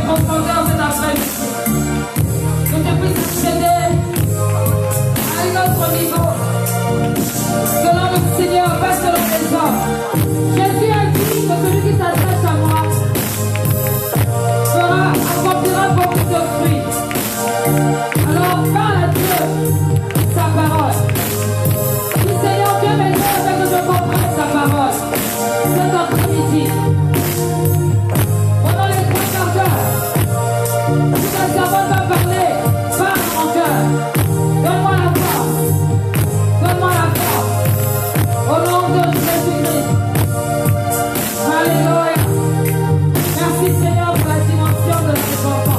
profondeur cet après-midi. Que tu puisses accéder à un autre niveau. Selon le Seigneur, pas selon les hommes. Jésus a dit que celui qui s'attache à moi accomplira beaucoup de fruits. Alors parle à Dieu sa parole. Dis Seigneur, Dieu m'aide afin que je comprenne sa parole. Cet après-midi, pendant les 3 quarts d'heure, si ta servante va parler, parle à mon cœur. Donne-moi la force. Donne-moi la force. Au nom de Jésus-Christ. Alléluia. Merci Seigneur pour la dimension de ces enfants.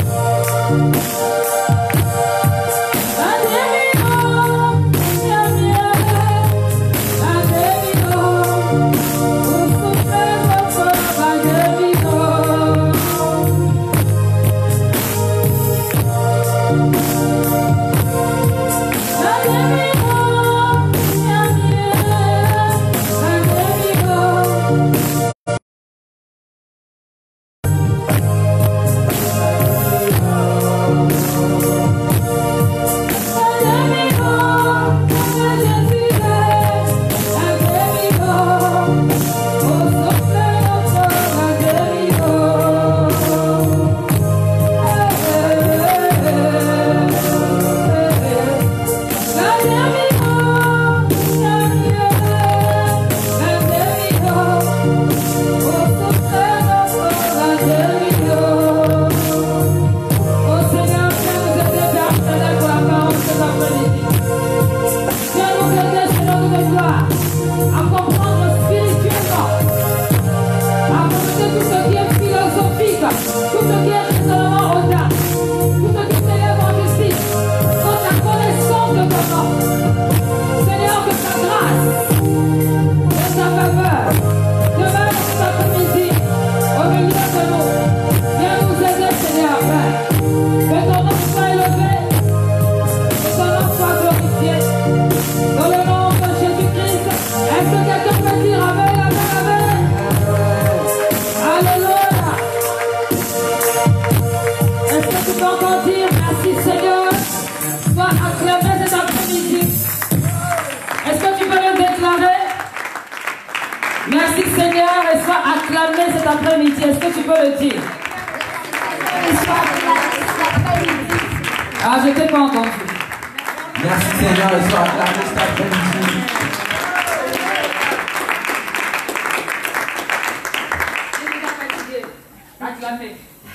Ah, je t'ai pas entendu. Merci Seigneur, et sois acclamé cet après-midi. Acclamé.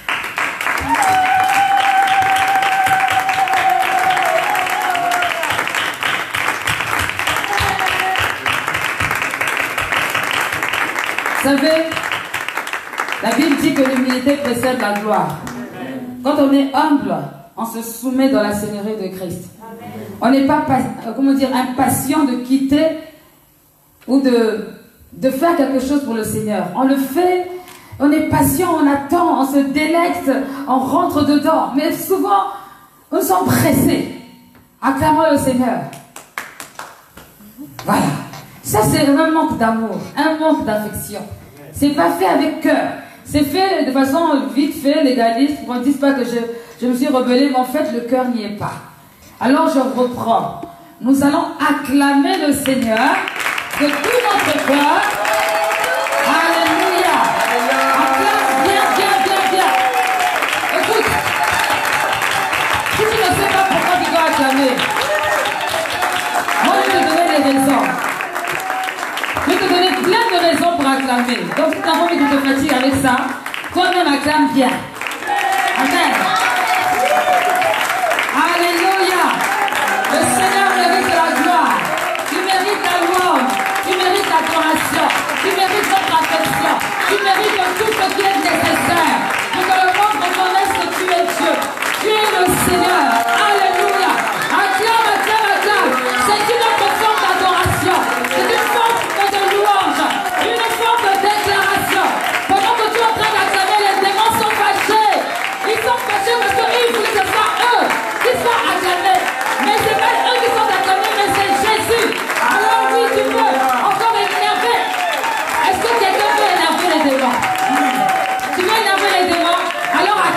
Vous savez, la Bible dit que l'humilité précède la gloire. Quand on est humble, on se soumet dans la seigneurie de Christ. On n'est pas, comment dire, impatient de quitter ou de faire quelque chose pour le Seigneur. On le fait, on est patient, on attend, on se délecte, on rentre dedans. Mais souvent, nous sommes pressés. Acclamons le Seigneur. Voilà. Ça, c'est un manque d'amour, un manque d'affection. C'est pas fait avec cœur. C'est fait de façon vite fait, légaliste, pour qu'on ne dise pas que je me suis rebellée, mais en fait, le cœur n'y est pas. Alors, je reprends. Nous allons acclamer le Seigneur de tout notre cœur. Alléluia. Acclame bien, bien, bien, bien. Écoute, si tu ne sais pas pourquoi tu dois acclamer, moi, je vais te donner les raisons. Je vais te donner plein de raisons pour acclamer. Donc, si tu n'as pas envie de te fatiguer avec ça, toi-même acclame bien. Amen. Alléluia. Le Seigneur mérite la gloire. Tu mérites la louange. Tu mérites l'adoration. Tu mérites notre affection. Tu mérites tout ce qui est nécessaire pour que le monde reconnaisse que tu es Dieu. Tu es le Seigneur. Alléluia. Acclame, acclame, acclame. C'est une autre forme d'adoration. C'est une forme de louange. Une forme de déclaration. Pendant que tu es en train d'acclamer, les démons sont fâchés. Ils sont fâchés parce qu'ils voulaient que ce soit eux qui soient acclamés. Mais ce n'est pas eux qui sont acclamés, mais c'est Jésus. Alors oui, tu peux encore énerver. Est-ce que quelqu'un veut énerver les démons? Tu veux énerver les démons? Alors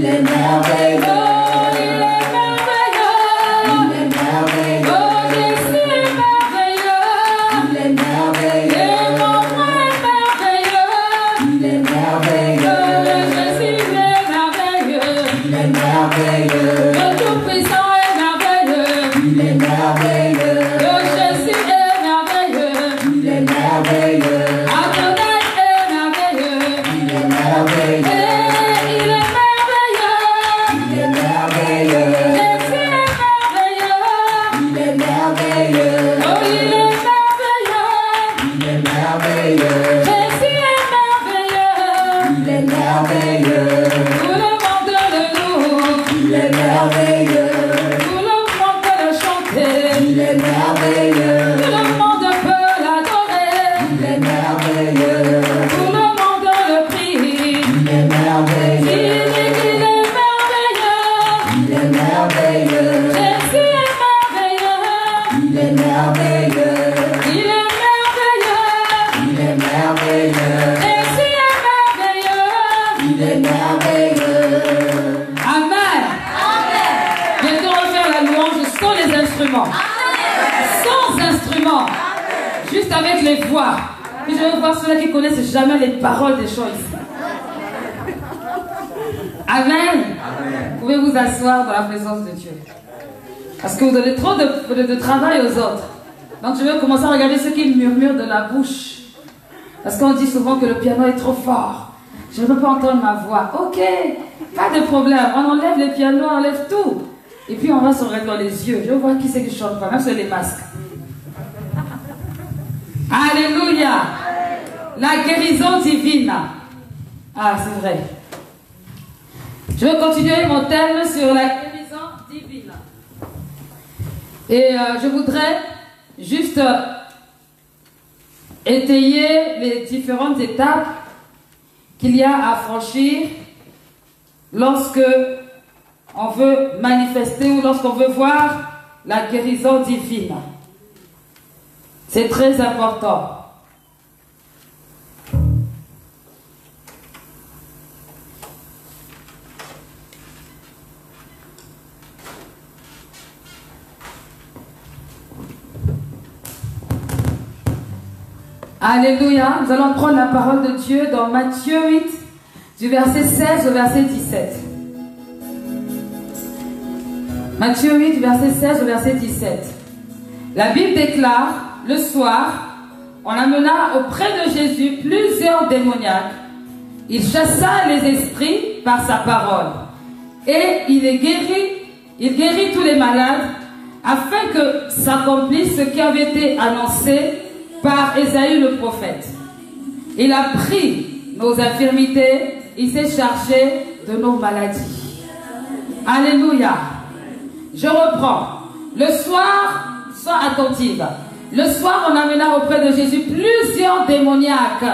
Il est merveilleux. Avec les voix. Puis je veux voir ceux-là qui connaissent jamais les paroles des choses. Amen. Vous pouvez vous asseoir dans la présence de Dieu. Parce que vous donnez trop de travail aux autres. Donc je vais commencer à regarder ceux qui murmurent de la bouche. Parce qu'on dit souvent que le piano est trop fort. Je ne peux pas entendre ma voix. Ok, pas de problème. On enlève les pianos, on enlève tout. Et puis on va se regarder dans les yeux. Je veux voir qui c'est qui chante pas, même sur les masques. Alléluia. La guérison divine. Ah, c'est vrai. Je vais continuer mon thème sur la guérison divine. Et je voudrais juste étayer les différentes étapes qu'il y a à franchir lorsque on veut manifester ou lorsqu'on veut voir la guérison divine. C'est très important. Alléluia. Nous allons prendre la parole de Dieu dans Matthieu 8, du verset 16 au verset 17. Matthieu 8, verset 16 au verset 17. La Bible déclare: le soir, on amena auprès de Jésus plusieurs démoniaques. Il chassa les esprits par sa parole. Et il guérit tous les malades, afin que s'accomplisse ce qui avait été annoncé par Ésaïe le prophète. Il a pris nos infirmités, il s'est chargé de nos maladies. Alléluia. Je reprends. Le soir, sois attentive. Le soir, on amena auprès de Jésus plusieurs démoniaques.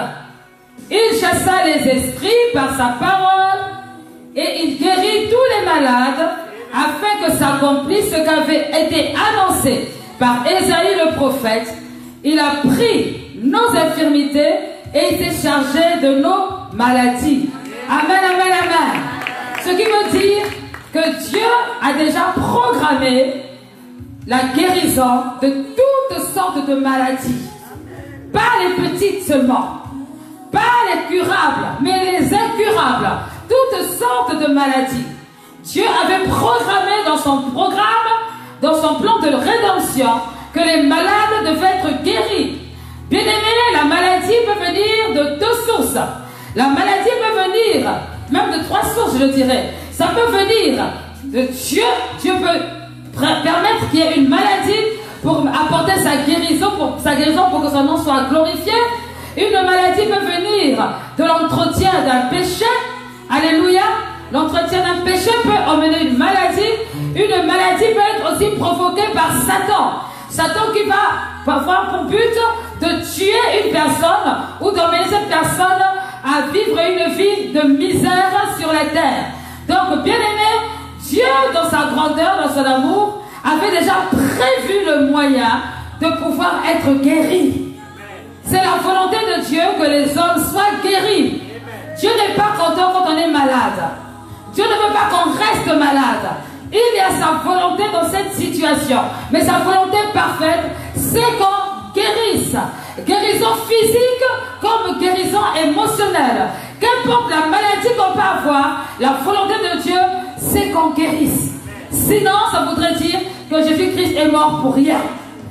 Il chassa les esprits par sa parole et il guérit tous les malades afin que s'accomplisse ce qui avait été annoncé par Ésaïe le prophète. Il a pris nos infirmités et il s'est chargé de nos maladies. Amen, amen, amen. Ce qui veut dire que Dieu a déjà programmé la guérison de toutes sortes de maladies. Pas les petites seulement. Pas les curables, mais les incurables. Toutes sortes de maladies. Dieu avait programmé dans son programme, dans son plan de rédemption, que les malades devaient être guéris. Bien aimé, la maladie peut venir de deux sources. La maladie peut venir, même de trois sources, je dirais. Ça peut venir de Dieu. Dieu peut permettre qu'il y ait une maladie pour apporter sa guérison pour que son nom soit glorifié. Une maladie peut venir de l'entretien d'un péché. Alléluia. L'entretien d'un péché peut emmener une maladie. Une maladie peut être aussi provoquée par Satan. Satan qui va avoir pour but de tuer une personne ou d'emmener cette personne à vivre une vie de misère sur la terre. Donc, bien aimé, Dieu, dans sa grandeur, dans son amour, avait déjà prévu le moyen de pouvoir être guéri. C'est la volonté de Dieu que les hommes soient guéris. Dieu n'est pas content quand on est malade. Dieu ne veut pas qu'on reste malade. Il y a sa volonté dans cette situation. Mais sa volonté parfaite, c'est qu'on guérisse. Guérison physique comme guérison émotionnelle. Qu'importe la maladie qu'on peut avoir, la volonté de Dieu, c'est qu'on guérisse. Sinon, ça voudrait dire que Jésus-Christ est mort pour rien.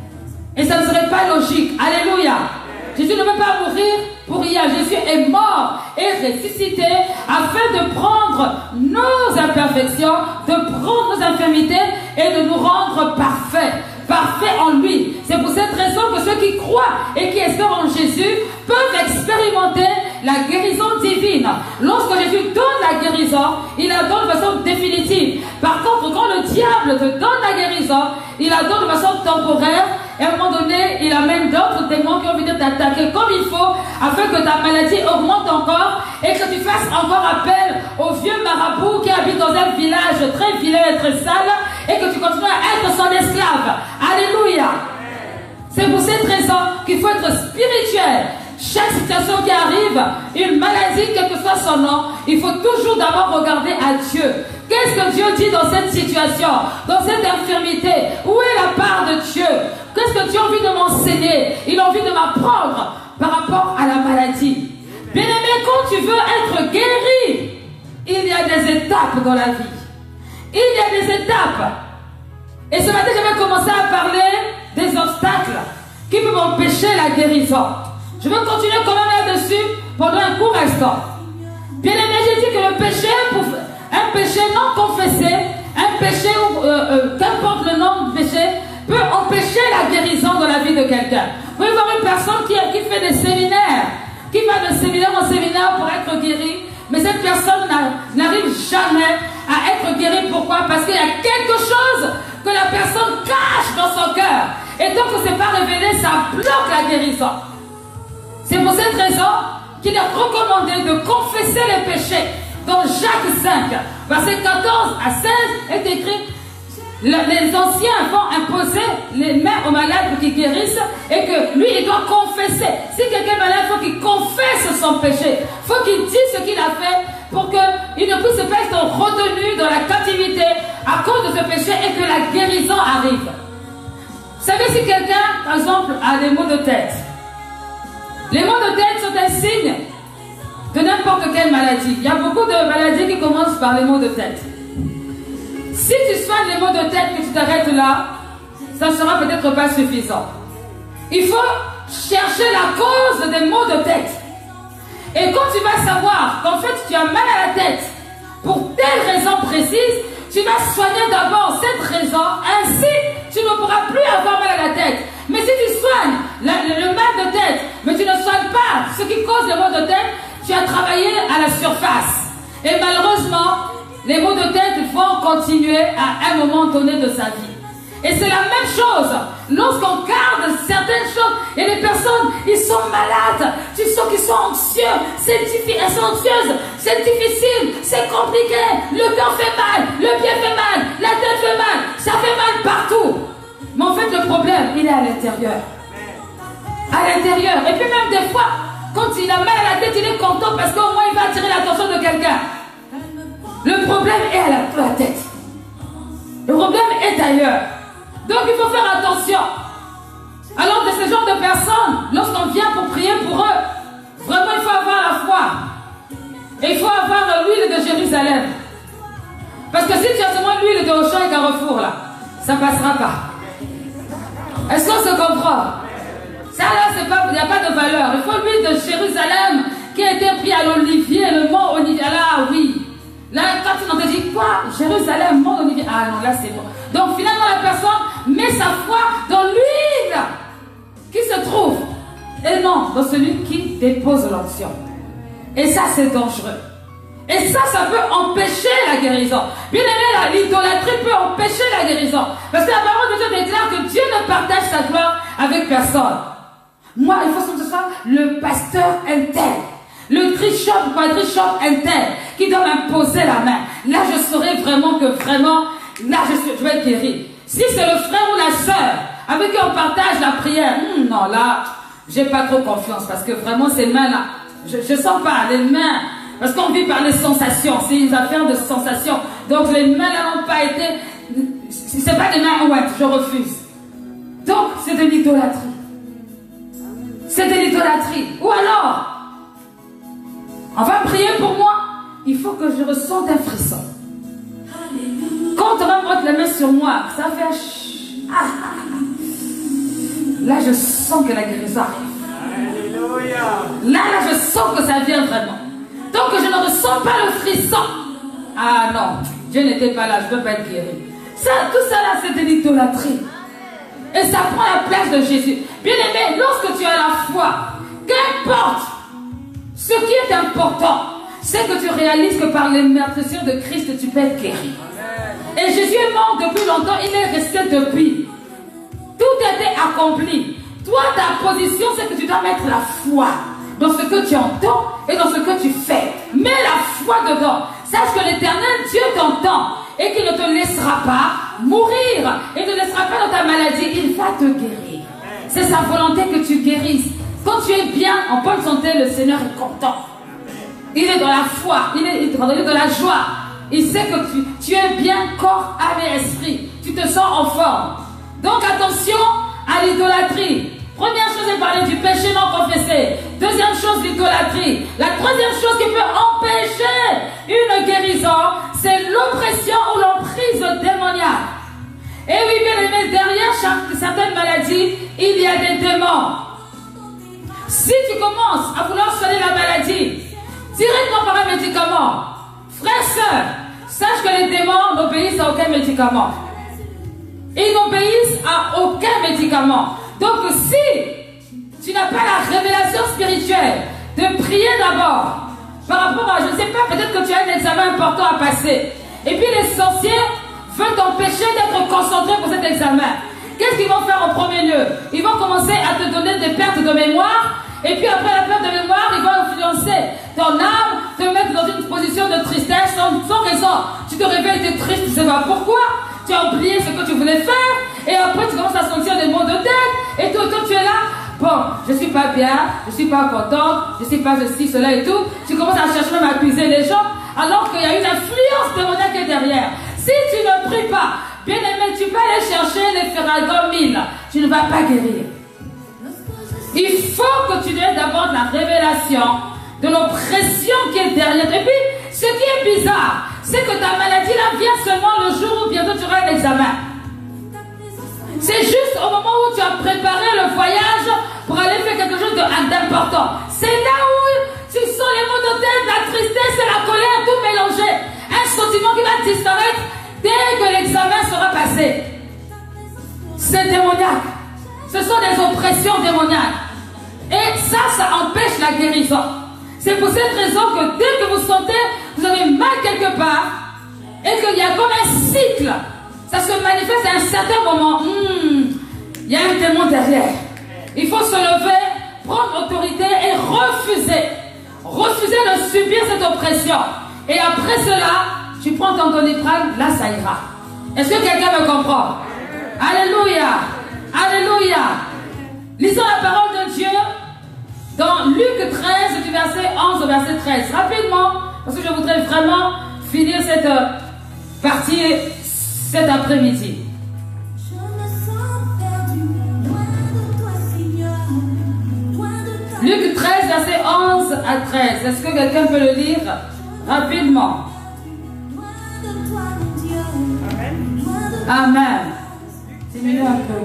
Et ça ne serait pas logique. Alléluia. Jésus ne veut pas mourir pour rien. Jésus est mort et ressuscité afin de prendre nos imperfections, de prendre nos infirmités et de nous rendre parfaits. Parfaits en lui. C'est pour cette raison que ceux qui croient et qui espèrent en Jésus peuvent expérimenter la guérison divine. Lorsque Jésus donne la guérison, il la donne de façon définitive. Par contre, quand le diable te donne la guérison, il la donne de façon temporaire. Et à un moment donné, il amène d'autres démons qui ont envie de t'attaquer comme il faut, afin que ta maladie augmente encore et que tu fasses encore appel au vieux marabout qui habite dans un village très vilain et très sale et que tu continues à être son esclave. Alléluia. C'est pour cette raison qu'il faut être spirituel. Chaque situation qui arrive, une maladie, quel que soit son nom, il faut toujours d'abord regarder à Dieu. Qu'est-ce que Dieu dit dans cette situation, dans cette infirmité? Où est la part de Dieu? Qu'est-ce que Dieu a envie de m'enseigner? Il a envie de m'apprendre par rapport à la maladie. Bien-aimé, quand tu veux être guéri, il y a des étapes dans la vie. Il y a des étapes. Et ce matin, je vais commencer à parler des obstacles qui peuvent empêcher la guérison. Je vais continuer quand même là-dessus pendant un court instant. Bien-aimé, j'ai dit que le péché, un péché non confessé, un péché, qu'importe le nom de péché, peut empêcher la guérison dans la vie de quelqu'un. Vous pouvez voir une personne qui fait des séminaires, qui va de séminaire en séminaire pour être guérie, mais cette personne n'arrive jamais à être guérie. Pourquoi? Parce qu'il y a quelque chose que la personne cache dans son cœur. Et donc, ce n'est pas révélé, ça bloque la guérison. C'est pour cette raison qu'il est recommandé de confesser les péchés. Dans Jacques 5, verset 14 à 16, est écrit: les anciens vont imposer les mains aux malades pour qu'ils guérissent et que lui, il doit confesser. Si quelqu'un est malade, il faut qu'il confesse son péché. Il faut qu'il dise ce qu'il a fait pour qu'il ne puisse pas être retenu dans la captivité à cause de ce péché et que la guérison arrive. Vous savez, si quelqu'un, par exemple, a des maux de tête, les maux de tête sont un signe de n'importe quelle maladie. Il y a beaucoup de maladies qui commencent par les maux de tête. Si tu soignes les maux de tête que tu t'arrêtes là, ça ne sera peut-être pas suffisant. Il faut chercher la cause des maux de tête. Et quand tu vas savoir qu'en fait tu as mal à la tête pour telle raison précise, tu vas soigner d'abord cette raison, ainsi tu ne pourras plus avoir mal à la tête. Mais si tu soignes le mal de tête, mais tu ne soignes pas ce qui cause les maux de tête, tu as travaillé à la surface. Et malheureusement, les maux de tête vont continuer à un moment donné de sa vie. Et c'est la même chose lorsqu'on garde certaines choses. Et les personnes, ils sont malades. Tu sens qu'ils sont anxieux. Elles sont anxieuses. C'est difficile. C'est compliqué. Le cœur fait mal. Le pied fait mal. La tête fait mal. Ça fait mal partout. Mais en fait, le problème, il est à l'intérieur. À l'intérieur. Et puis même des fois, quand il a mal à la tête, il est content parce qu'au moins il va attirer l'attention de quelqu'un. Le problème est à la tête. Le problème est ailleurs. Donc il faut faire attention. Alors de ce genre de personnes, lorsqu'on vient pour prier pour eux, vraiment il faut avoir la foi. Et il faut avoir l'huile de Jérusalem. Parce que si tu as seulement l'huile de Auchan et Carrefour là, ça ne passera pas. Est-ce qu'on se comprend? Ça là, il n'y a pas de valeur. Il faut l'huile de Jérusalem qui a été pris à l'olivier, le mont Olivier. Là, oui. Là, quand on te dit quoi? Jérusalem, mont Olivier. Ah non, là c'est bon. Donc finalement, la personne met sa foi dans l'huile qui se trouve. Et non, dans celui qui dépose l'onction. Et ça, c'est dangereux. Et ça peut empêcher la guérison. Bien aimé, l'idolâtrie peut empêcher la guérison. Parce que la parole de Dieu déclare que Dieu ne partage sa gloire avec personne. Moi, il faut que ce soit le pasteur intel, le trichop, quadrichop intel, qui doit m'imposer la main. Là, je saurai vraiment que là, je vais être guéri. Si c'est le frère ou la sœur avec qui on partage la prière, non, là, j'ai pas trop confiance parce que vraiment, ces mains-là, je sens pas, les mains, Parce qu'on vit par les sensations. C'est une affaire de sensations. Donc les mains n'ont pas été... C'est pas des mains ouates, je refuse. Donc c'est de l'idolâtrie. C'est de l'idolâtrie. Ou alors, on va prier pour moi. Il faut que je ressente un frisson. Quand on va me mettre la main sur moi, ça fait... Là, je sens que la guérison arrive. Là, je sens que ça vient vraiment. Tant que je ne ressens pas le frisson. Ah non, Dieu n'était pas là, je ne peux pas être guéri. Ça, tout ça là, c'est de l'idolâtrie. Et ça prend la place de Jésus. Bien aimé, lorsque tu as la foi, qu'importe, ce qui est important, c'est que tu réalises que par les meurtrissures de Christ, tu peux être guéri. Et Jésus est mort depuis longtemps, il est resté depuis. Tout était accompli. Toi, ta position, c'est que tu dois mettre la foi dans ce que tu entends et dans ce que tu fais. Mets la foi dedans. Sache que l'Éternel Dieu t'entend et qu'il ne te laissera pas mourir. Il ne te laissera pas dans ta maladie. Il va te guérir. C'est sa volonté que tu guérisses. Quand tu es bien, en bonne santé, le Seigneur est content. Il est dans la foi, il est dans la joie. Il sait que tu es bien corps, âme et esprit. Tu te sens en forme. Donc attention à l'idolâtrie. Première chose, c'est parler du péché non confessé. Deuxième chose, l'idolâtrie. La troisième chose qui peut empêcher une guérison, c'est l'oppression ou l'emprise démoniaque. Et oui, bien aimé, derrière certaines maladies, il y a des démons. Si tu commences à vouloir soigner la maladie, directement par un médicament, frère, sœur, sache que les démons n'obéissent à aucun médicament. Ils n'obéissent à aucun médicament. Donc si tu n'as pas la révélation spirituelle de prier d'abord par rapport à, je ne sais pas, peut-être que tu as un examen important à passer. Et puis les sorciers veulent t'empêcher d'être concentré pour cet examen. Qu'est-ce qu'ils vont faire en premier lieu? Ils vont commencer à te donner des pertes de mémoire. Et puis après la perte de mémoire, ils vont influencer ton âme, te mettre dans une position de tristesse sans raison. Tu te réveilles, tu es triste, tu ne sais pas pourquoi. Tu as oublié ce que tu voulais faire. Et après tu commences à sentir des maux de tête. Et toi tu es là. Bon, je ne suis pas bien, je ne suis pas contente, je ne suis pas ceci, cela et tout. Tu commences à chercher même à accuser les gens. Alors qu'il y a une influence démoniaque qui est derrière. Si tu ne pries pas, bien aimé, tu peux aller chercher les ferragons 1000. Tu ne vas pas guérir. Il faut que tu aies d'abord la révélation de l'oppression qui est derrière. Et puis, ce qui est bizarre, c'est que ta maladie là vient seulement le jour où bientôt tu auras un examen. C'est juste au moment où tu as préparé le voyage pour aller faire quelque chose d'important. C'est là où tu sens les maux de tête, la tristesse et la colère, tout mélangé. Un sentiment qui va disparaître dès que l'examen sera passé. C'est démoniaque. Ce sont des oppressions démoniaques. Et ça empêche la guérison. C'est pour cette raison que dès que vous sentez que vous avez mal quelque part et qu'il y a comme un cycle, ça se manifeste à un certain moment. Il y a un démon derrière. Il faut se lever, prendre autorité et refuser. Refuser de subir cette oppression. Et après cela, tu prends ton Doliprane, là ça ira. Est-ce que quelqu'un me comprend? Alléluia. Alléluia. Lisons la parole de Dieu dans Luc 13, du verset 11 au verset 13. Rapidement, parce que je voudrais vraiment finir cette partie cet après-midi. Luc 13, verset 11 à 13. Est-ce que quelqu'un peut le lire rapidement? Amen. Amen. Diminue un peu.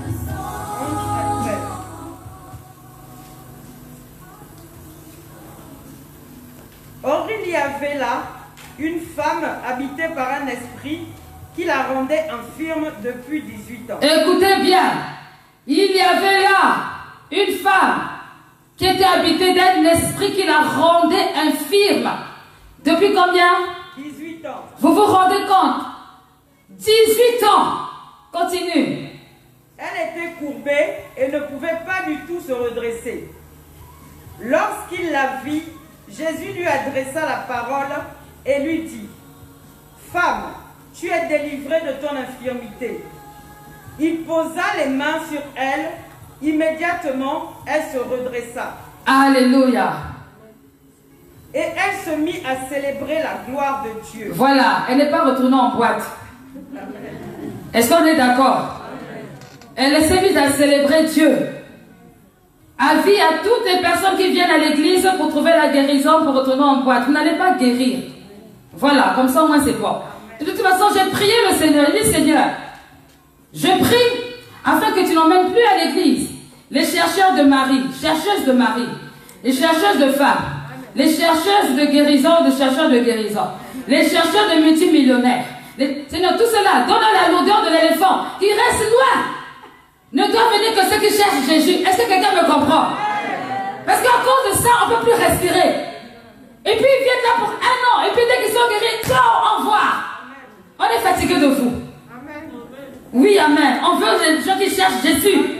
Or, il y avait là une femme habitée par un esprit qui la rendait infirme depuis 18 ans. Écoutez bien, il y avait là une femme qui était habitée d'un esprit qui la rendait infirme. Depuis combien? 18 ans. Vous vous rendez compte? 18 ans. Continue. Elle était courbée et ne pouvait pas du tout se redresser. Lorsqu'il la vit, Jésus lui adressa la parole et lui dit: Femme, tu es délivrée de ton infirmité. Il posa les mains sur elle. Immédiatement, elle se redressa. Alléluia. Et elle se mit à célébrer la gloire de Dieu. Voilà, elle n'est pas retournée en boîte. Est-ce qu'on est d'accord? Elle s'est mise à célébrer Dieu. Avis à toutes les personnes qui viennent à l'église pour trouver la guérison, pour retourner en boîte. Vous n'allez pas guérir. Voilà, comme ça au moins c'est bon. De toute façon, j'ai prié le Seigneur. Il dit, Seigneur, je prie afin que tu n'emmènes plus à l'église les chercheurs de mari, chercheuses de mari, les chercheuses de femmes, les chercheuses de guérison, les chercheurs de guérison, les chercheurs de multimillionnaires. Seigneur, tout cela, donne la lourdeur de l'éléphant qui reste loin. Ne doit venir que ceux qui cherchent Jésus. Est-ce que quelqu'un me comprend? Parce qu'à cause de ça, on ne peut plus respirer. Et puis ils viennent là pour 1 an. Et puis dès qu'ils sont guéris, ciao, au revoir. On est fatigué de vous. Oui, amen. On veut des gens qui cherchent Jésus.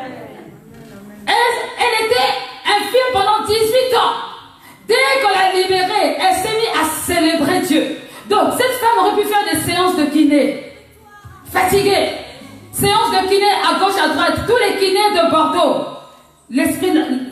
Elle était infirme pendant 18 ans. Dès qu'on l'a libérée, elle s'est mise à célébrer Dieu. Donc cette femme aurait pu faire des séances de kiné. Fatiguée. Séance de kiné à gauche, à droite. Tous les kinés de Bordeaux. L'esprit,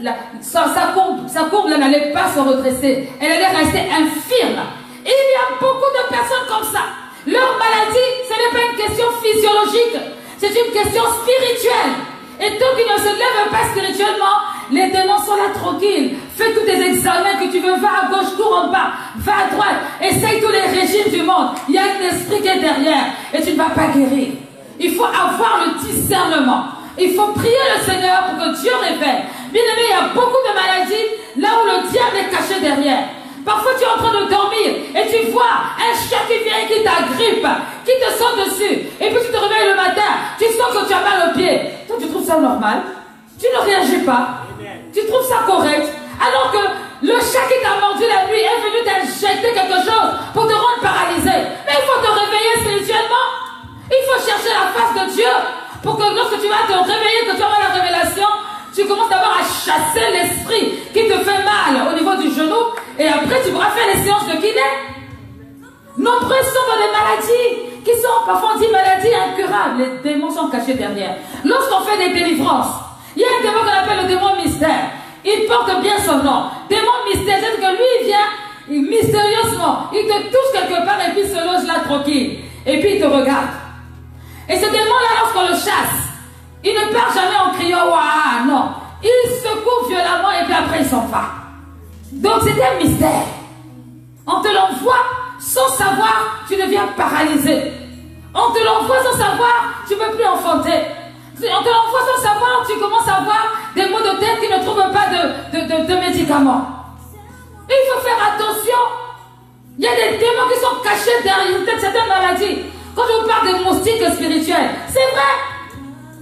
sa courbe n'allait pas se redresser. Elle allait rester infirme. Et il y a beaucoup de personnes comme ça. Leur maladie, ce n'est pas une question physiologique. C'est une question spirituelle. Et tant qu'ils ne se lèvent pas spirituellement, les démons sont là tranquilles. Fais tous tes examens que tu veux. Va à gauche, cours en bas. Va à droite. Essaye tous les régimes du monde. Il y a un esprit qui est derrière. Et tu ne vas pas guérir. Il faut avoir le discernement. Il faut prier le Seigneur pour que Dieu révèle. Bien aimé, il y a beaucoup de maladies là où le diable est caché derrière. Parfois tu es en train de dormir et tu vois un chat qui vient et qui t'agrippe, qui te saute dessus. Et puis tu te réveilles le matin, tu sens que tu as mal au pied. Toi tu trouves ça normal? Tu ne réagis pas. Tu trouves ça correct? Alors que le chat qui t'a mordu la nuit est venu t'injecter quelque chose pour te rendre paralysé. Mais il faut te réveiller spirituellement. Il faut chercher la face de Dieu pour que lorsque tu vas te réveiller, que tu auras la révélation, tu commences d'abord à chasser l'esprit qui te fait mal au niveau du genou et après tu pourras faire les séances de kiné. Nombreux sont dans les maladies qui sont parfois on dit maladies incurables. Les démons sont cachés derrière. Lorsqu'on fait des délivrances, il y a un démon qu'on appelle le démon mystère. Il porte bien son nom. Démon mystère, c'est que lui il vient mystérieusement, il te touche quelque part et puis il se loge là tranquille. Et puis il te regarde. Et ce démon-là, lorsqu'on le chasse, il ne part jamais en criant « Waouh !» Non. Il secoue violemment et puis après il s'en va. Donc c'est un mystère. On te l'envoie sans savoir, tu deviens paralysé. On te l'envoie sans savoir, tu ne peux plus enfanter. On te l'envoie sans savoir, tu commences à avoir des maux de tête qui ne trouvent pas de médicaments. Et il faut faire attention. Il y a des démons qui sont cachés derrière peut-être certaines maladies. Quand je vous parle des moustiques spirituels, c'est vrai.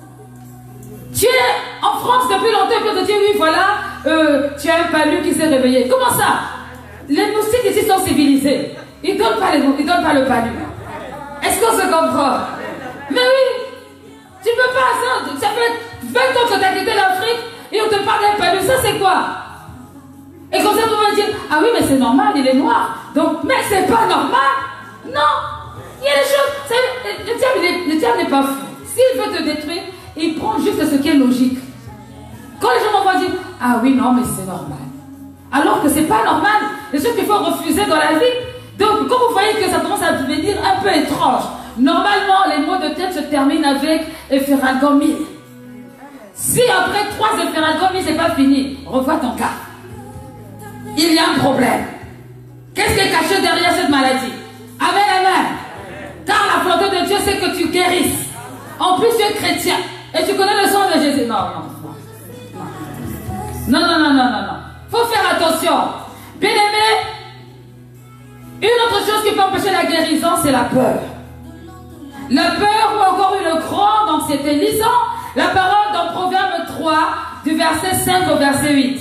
Tu es en France depuis longtemps et puis on te dit oui voilà, tu as un palu qui s'est réveillé. Comment ça? Les moustiques ici sont civilisés. Ils ne donnent pas le palu. Est-ce qu'on se comprend? Mais oui, tu ne peux pas, ça fait 20 ans que tu as quitté l'Afrique et on te parle d'un palu, ça c'est quoi? Et comme ça on va dire, ah oui mais c'est normal, il est noir. Donc, mais c'est pas normal. Non. Il y a des choses, le diable n'est pas fou. S'il veut te détruire, il prend juste ce qui est logique. Quand les gens vont dire, ah oui, non, mais c'est normal. Alors que c'est pas normal. Les choses qu'il faut refuser dans la vie. Donc, quand vous voyez que ça commence à devenir un peu étrange, normalement, les maux de tête se terminent avec Efferalgan-1000. Si après 3 Efferalgan-1000, c'est pas fini, revois ton cas. Il y a un problème. Qu'est-ce qui est caché derrière cette maladie? Amen, amen. Car la volonté de Dieu, c'est que tu guérisses. En plus, tu es chrétien. Et tu connais le sang de Jésus. Non. Faut faire attention. Bien aimé, une autre chose qui peut empêcher la guérison, c'est la peur. La peur ou encore une grande anxiété. Lisons la parole dans Proverbe 3, du verset 5 au verset 8.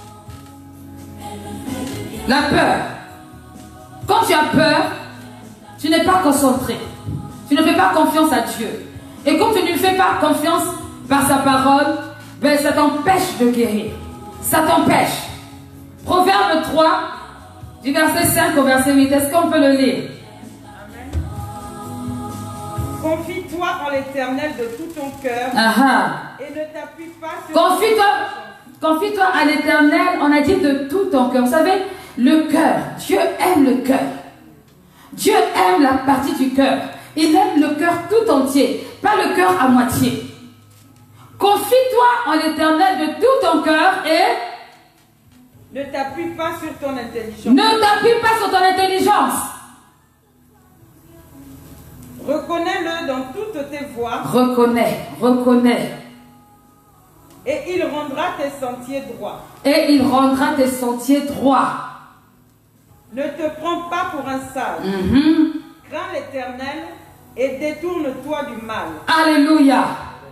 La peur. Quand tu as peur, tu n'es pas concentré. Tu ne fais pas confiance à Dieu. Et comme tu ne lui fais pas confiance par sa parole, ben ça t'empêche de guérir. Ça t'empêche. Proverbe 3, du verset 5 au verset 8. Est-ce qu'on peut le lire? Confie-toi en l'Éternel de tout ton cœur. Et ne t'appuie pas sur... Confie-toi à l'Éternel, on a dit de tout ton cœur. Vous savez, Le cœur. Dieu aime le cœur. Dieu aime la partie du cœur. Il aime le cœur tout entier, pas le cœur à moitié. Confie-toi en l'Éternel de tout ton cœur et ne t'appuie pas sur ton intelligence. Ne t'appuie pas sur ton intelligence. Reconnais-le dans toutes tes voies. Reconnais. Et il rendra tes sentiers droits. Et il rendra tes sentiers droits. Ne te prends pas pour un sage. Crains l'Éternel et détourne-toi du mal. Alléluia.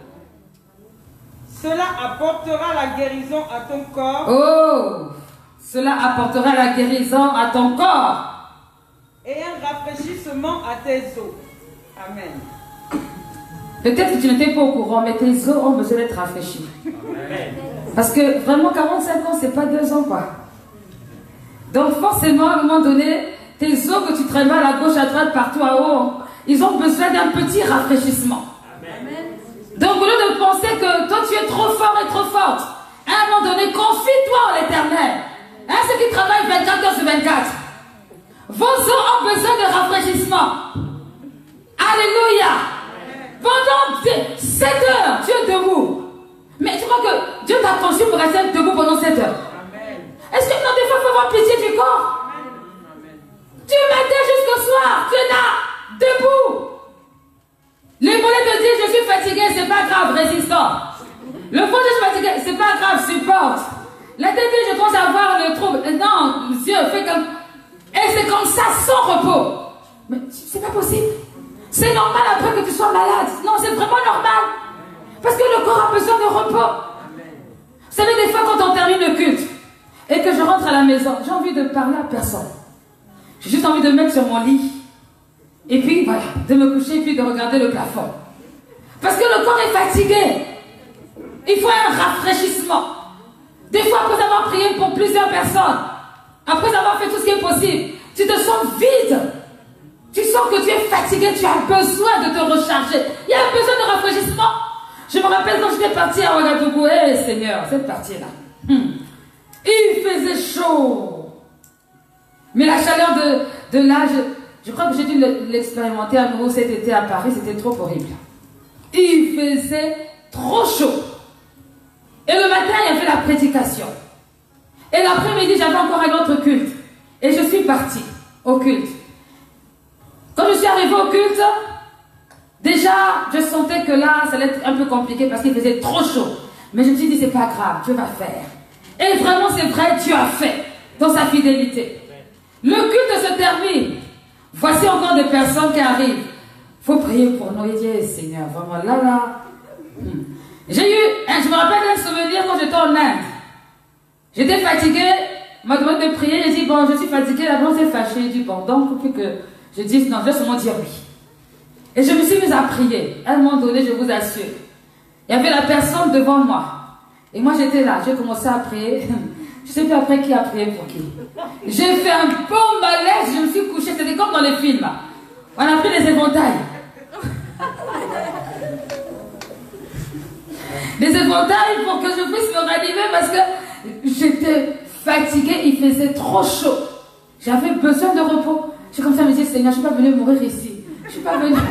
Cela apportera la guérison à ton corps. Oh, cela apportera la guérison à ton corps. Et un rafraîchissement à tes os. Amen. Peut-être que tu n'étais pas au courant, mais tes os ont besoin d'être rafraîchis. Amen. Parce que vraiment 45 ans, c'est pas 2 ans quoi. Donc forcément, à un moment donné, tes os que tu traînes à gauche, à droite, partout à haut, ils ont besoin d'un petit rafraîchissement. Amen. Donc au lieu de penser que toi tu es trop fort et trop forte, à un moment donné, confie-toi en l'Éternel. Hein, ceux qui travaillent 24 heures sur 24. Vos os ont besoin de rafraîchissement. Alléluia. Pendant 7 heures, tu es debout. Mais tu crois que Dieu t'a conçu pour rester debout pendant 7 heures? Est-ce que non, des fois, il faut avoir pitié du corps? Tu m'étais jusqu'au soir, tu es là, debout. Les mollets te disent, je suis fatigué, c'est pas grave, résistant. Le fond, je suis fatigué, c'est pas grave, supporte. La tête dit, je pense avoir le trouble. Non, Dieu, fais comme... Et c'est comme ça, sans repos. Mais c'est pas possible. C'est normal après que tu sois malade. Non, c'est vraiment normal. Parce que le corps a besoin de repos. Vous savez, des fois, quand on termine le culte et que je rentre à la maison, j'ai envie de parler à personne. J'ai juste envie de me mettre sur mon lit. Et puis, voilà, de me coucher et puis de regarder le plafond. Parce que le corps est fatigué. Il faut un rafraîchissement. Des fois, après avoir prié pour plusieurs personnes, après avoir fait tout ce qui est possible, tu te sens vide. Tu sens que tu es fatigué, tu as besoin de te recharger. Il y a besoin de rafraîchissement. Je me rappelle quand j'étais partie à Ouagadougou, Seigneur, cette partie-là. Il faisait chaud. Mais la chaleur de l'âge, je crois que j'ai dû l'expérimenter à nouveau cet été à Paris, c'était trop horrible. Il faisait trop chaud. Et le matin, il y avait la prédication. Et l'après-midi, j'avais encore un autre culte. Et je suis partie au culte. Quand je suis arrivée au culte, déjà, je sentais que là, ça allait être un peu compliqué parce qu'il faisait trop chaud. Mais je me suis dit, c'est pas grave, Dieu va faire. Et vraiment, c'est vrai, Dieu a fait dans sa fidélité. Le culte se termine. Voici encore des personnes qui arrivent. Il faut prier pour nous. Il dit, Seigneur, vraiment, là. J'ai eu, je me rappelle d'un souvenir quand j'étais en Inde. J'étais fatiguée, on m'a demandé de prier. J'ai dit, bon, je suis fatiguée, la blonde s'est fâchée. J'ai dit, bon, donc, il faut que je dise, non, je vais seulement dire oui. Et je me suis mise à prier. À un moment donné, je vous assure, il y avait la personne devant moi. Et moi, j'étais là, j'ai commencé à prier. Je ne sais plus après qui a prié pour qui. J'ai fait un bon malaise, je me suis couchée. C'était comme dans les films. On a pris des éventails. Des éventails pour que je puisse me ranimer parce que j'étais fatiguée, il faisait trop chaud. J'avais besoin de repos. J'ai comme ça me dit, Seigneur, je ne suis pas venue mourir ici. Je ne suis pas venue.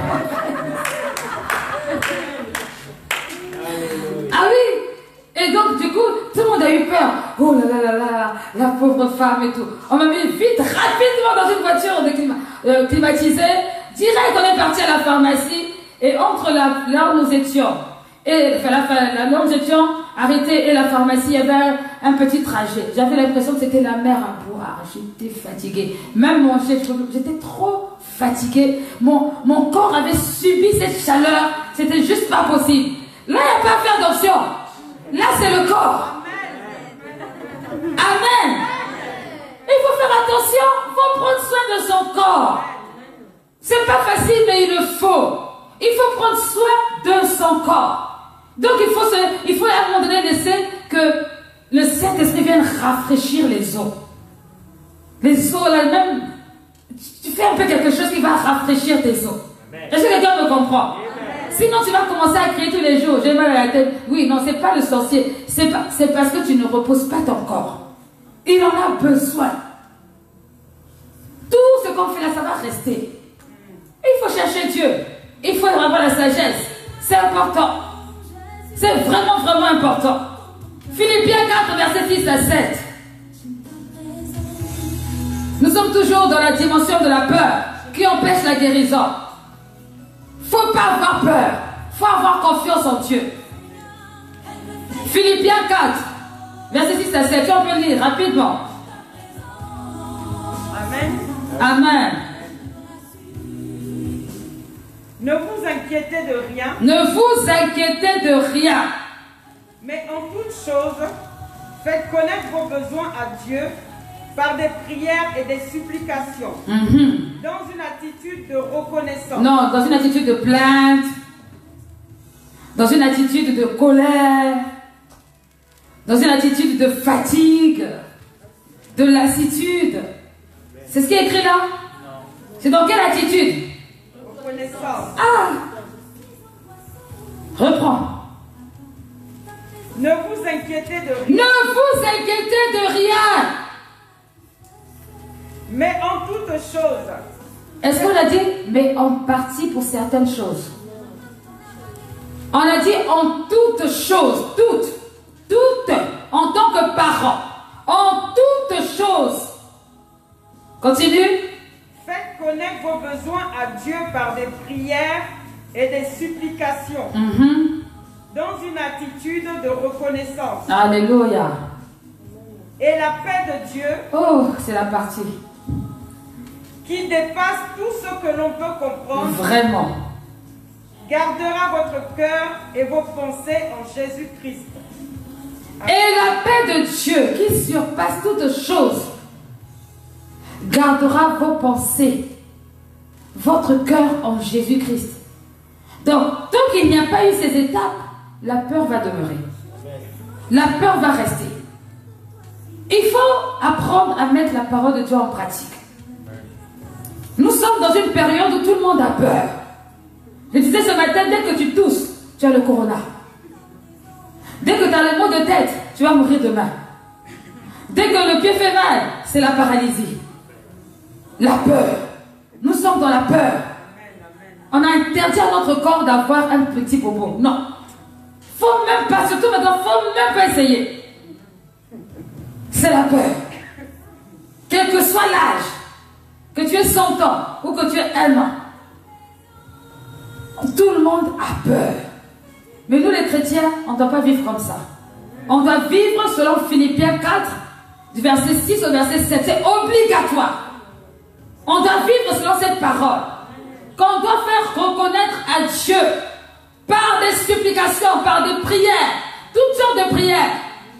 Ah oui. Et donc, du coup, tout le monde a eu peur. Oh là, la pauvre femme et tout. On m'a mis vite, rapidement dans une voiture climatisée. Direct, on est parti à la pharmacie. Et entre là où nous étions, et là où nous étions arrêtés et la pharmacie, il y avait un petit trajet. J'avais l'impression que c'était la mer à boire. J'étais fatiguée. Même manger, j'étais trop fatiguée. Mon corps avait subi cette chaleur. C'était juste pas possible. Là, il n'y a pas à faire d'option. Là, c'est le corps. Amen. Il faut faire attention. Il faut prendre soin de son corps. C'est pas facile, mais il le faut. Il faut prendre soin de son corps. Donc, il faut à un moment donné laisser que le Saint-Esprit vienne rafraîchir les os. Les os, là, même, tu fais un peu quelque chose qui va rafraîchir tes os. Est-ce que quelqu'un me comprend? Sinon, tu vas commencer à crier tous les jours. J'ai mal à la tête. Oui, non, c'est pas le sorcier. C'est parce que tu ne reposes pas ton corps. Il en a besoin. ce qu'on fait là, ça va rester. Il faut chercher Dieu. Il faut avoir la sagesse. C'est important. C'est vraiment, vraiment important. Philippiens 4, verset 6 à 7. Nous sommes toujours dans la dimension de la peur qui empêche la guérison. Il ne faut pas avoir peur. Il faut avoir confiance en Dieu. Philippiens 4, verset 6 à 7. On peut lire rapidement. Amen. Amen. Ne vous inquiétez de rien. Ne vous inquiétez de rien. Mais en toute chose, faites connaître vos besoins à Dieu par des prières et des supplications. Dans une attitude de reconnaissance. Non, dans une attitude de plainte. Dans une attitude de colère. Dans une attitude de fatigue. De lassitude. C'est ce qui est écrit là? C'est dans quelle attitude? Reconnaissance. Ah! Reprends. Ne vous inquiétez de rien. Ne vous inquiétez de rien. Mais en toute chose. Est-ce qu'on a dit? Mais en partie pour certaines choses. On a dit en toutes choses. Toutes. Toutes. En tant que parents. En toutes choses. Continue. Faites connaître vos besoins à Dieu par des prières et des supplications. Dans une attitude de reconnaissance. Alléluia. Et la paix de Dieu. Oh, c'est la partie. Qui dépasse tout ce que l'on peut comprendre. Vraiment. Gardera votre cœur et vos pensées en Jésus-Christ. Et la paix de Dieu qui surpasse toutes choses gardera vos pensées, votre cœur en Jésus-Christ. Donc, tant qu'il n'y a pas eu ces étapes, la peur va demeurer. La peur va rester. Il faut apprendre à mettre la parole de Dieu en pratique. Nous sommes dans une période où tout le monde a peur. Je disais ce matin, dès que tu tousses, tu as le corona. Dès que tu as le maux de tête, tu vas mourir demain. Dès que le pied fait mal, c'est la paralysie. La peur. Nous sommes dans la peur. On a interdit à notre corps d'avoir un petit bobo. Non. Faut même pas, surtout maintenant, faut même pas essayer. C'est la peur. Quel que soit l'âge, que tu aies 100 ans ou que tu aies 1 an, tout le monde a peur. Mais nous les chrétiens, on ne doit pas vivre comme ça. On doit vivre selon Philippiens 4, du verset 6 au verset 7. C'est obligatoire. On doit vivre selon cette parole. Qu'on doit faire reconnaître à Dieu par des supplications, par des prières, toutes sortes de prières,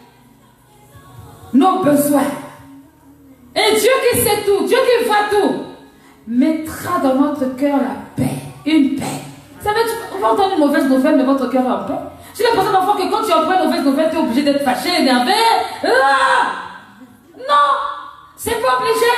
nos besoins. Et Dieu qui sait tout, Dieu qui voit tout, mettra dans notre cœur la paix, une paix. Ça veut dire, on va entendre une mauvaise nouvelle, mais votre cœur est en paix. J'ai l'impression d'enfant que quand tu apprends une mauvaise nouvelle, tu es obligé d'être fâché, énervé. Non, c'est pas obligé.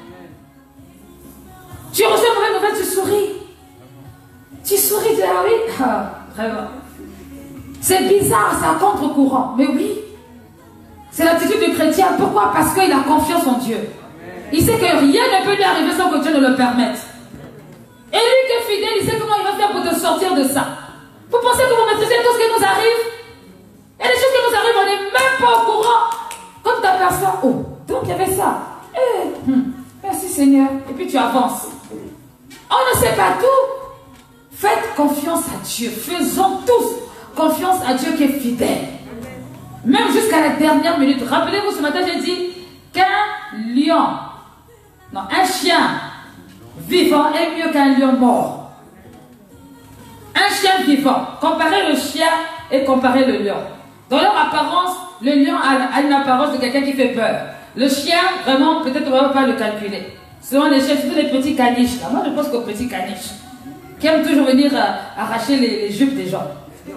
Tu reçois une mauvaise nouvelle, tu souris. Tu souris, tu dis ah oui, vraiment. C'est bizarre, c'est à contre-courant, mais oui. C'est l'attitude du chrétien. Pourquoi? Parce qu'il a confiance en Dieu. Il sait que rien ne peut lui arriver sans que Dieu ne le permette. Et lui qui est fidèle, il sait comment il va faire pour te sortir de ça. Vous pensez que vous maîtrisez tout ce qui nous arrive? Et les choses qui nous arrivent, on n'est même pas au courant. Quand tu t'aperçois, oh, donc il y avait ça. Merci Seigneur. Et puis tu avances. On ne sait pas tout. Faites confiance à Dieu. Faisons tous confiance à Dieu qui est fidèle. Même jusqu'à la dernière minute. Rappelez-vous, ce matin, j'ai dit qu'un lion, non, un chien vivant est mieux qu'un lion mort. Un chien vivant. Comparez le chien et comparez le lion. Dans leur apparence, le lion a une apparence de quelqu'un qui fait peur. Le chien, vraiment, peut-être on ne va pas le calculer. Souvent les chiens, surtout les petits caniches. Là. Moi, je pense qu'aux petits caniches, qui aiment toujours venir arracher les jupes des gens.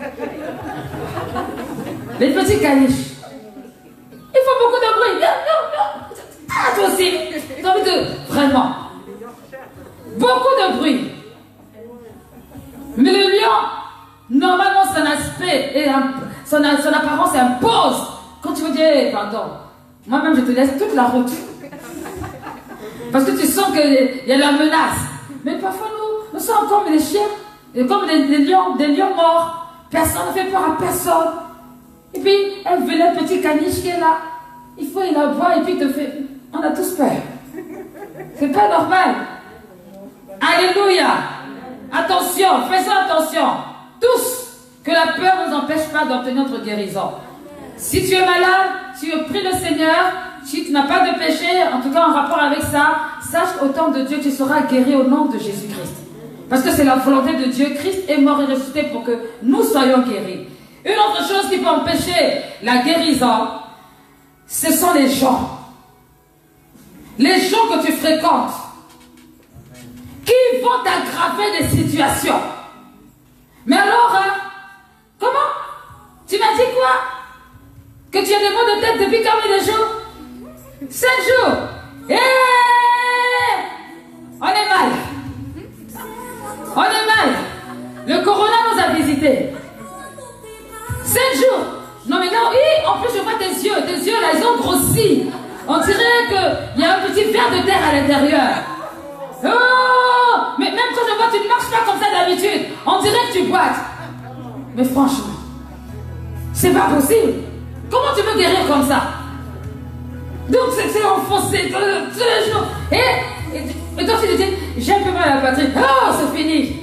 Les petits caniches. Il faut beaucoup de bruit. Ah, toi aussi. T'as envie de... Vraiment. Beaucoup de bruit. Mais le lion, normalement, son aspect et son apparence impose. Quand tu veux dire, pardon, moi-même, je te laisse toute la route. Parce que tu sens qu'il y a la menace. Mais parfois, nous sommes comme des chiens, comme des lions morts. Personne ne fait peur à personne. Et puis, elle veut le petit caniche qui est là. Il faut il la voit et puis te fait. On a tous peur. C'est pas normal. Alléluia. Attention, faisons attention. Tous, que la peur ne nous empêche pas d'obtenir notre guérison. Si tu es malade, tu pries le Seigneur, si tu n'as pas de péché, en tout cas en rapport avec ça, sache qu'au temps de Dieu, tu seras guéri au nom de Jésus-Christ. Parce que c'est la volonté de Dieu. Christ est mort et ressuscité pour que nous soyons guéris. Une autre chose qui peut empêcher la guérison, ce sont les gens. Les gens que tu fréquentes, qui vont t'aggraver des situations. Mais alors, comment? Tu m'as dit quoi? Que tu as des maux de tête depuis combien de jours? 7 jours. On est mal. On est mal. Le corona nous a visités. 7 jours. Non mais non, oui, en plus je vois tes yeux là, ils ont grossi. On dirait qu'il y a un petit ver de terre à l'intérieur. Oh, mais même quand je vois, tu ne marches pas comme ça d'habitude. On dirait que tu boites. Mais franchement, c'est pas possible. Comment tu veux guérir comme ça? Donc c'est enfoncé tous les jours. Et toi tu te dis, j'ai un peu mal à la patrie. Oh, c'est fini.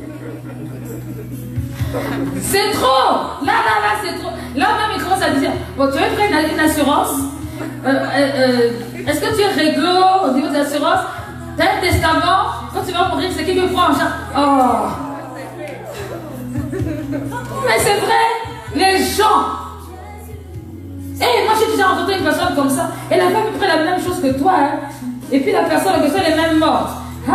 C'est trop. Là, c'est trop. Là même il commence à dire, bon, tu veux prendre une assurance? Est-ce que tu es réglo au niveau de l'assurance? Tu as un testament? Quand tu vas mourir, c'est qui me prend en charge? Oh. Mais c'est vrai, les gens. Moi j'ai déjà rencontré une personne comme ça. Elle a fait à peu près la même chose que toi. Hein? Et puis la personne est même morte.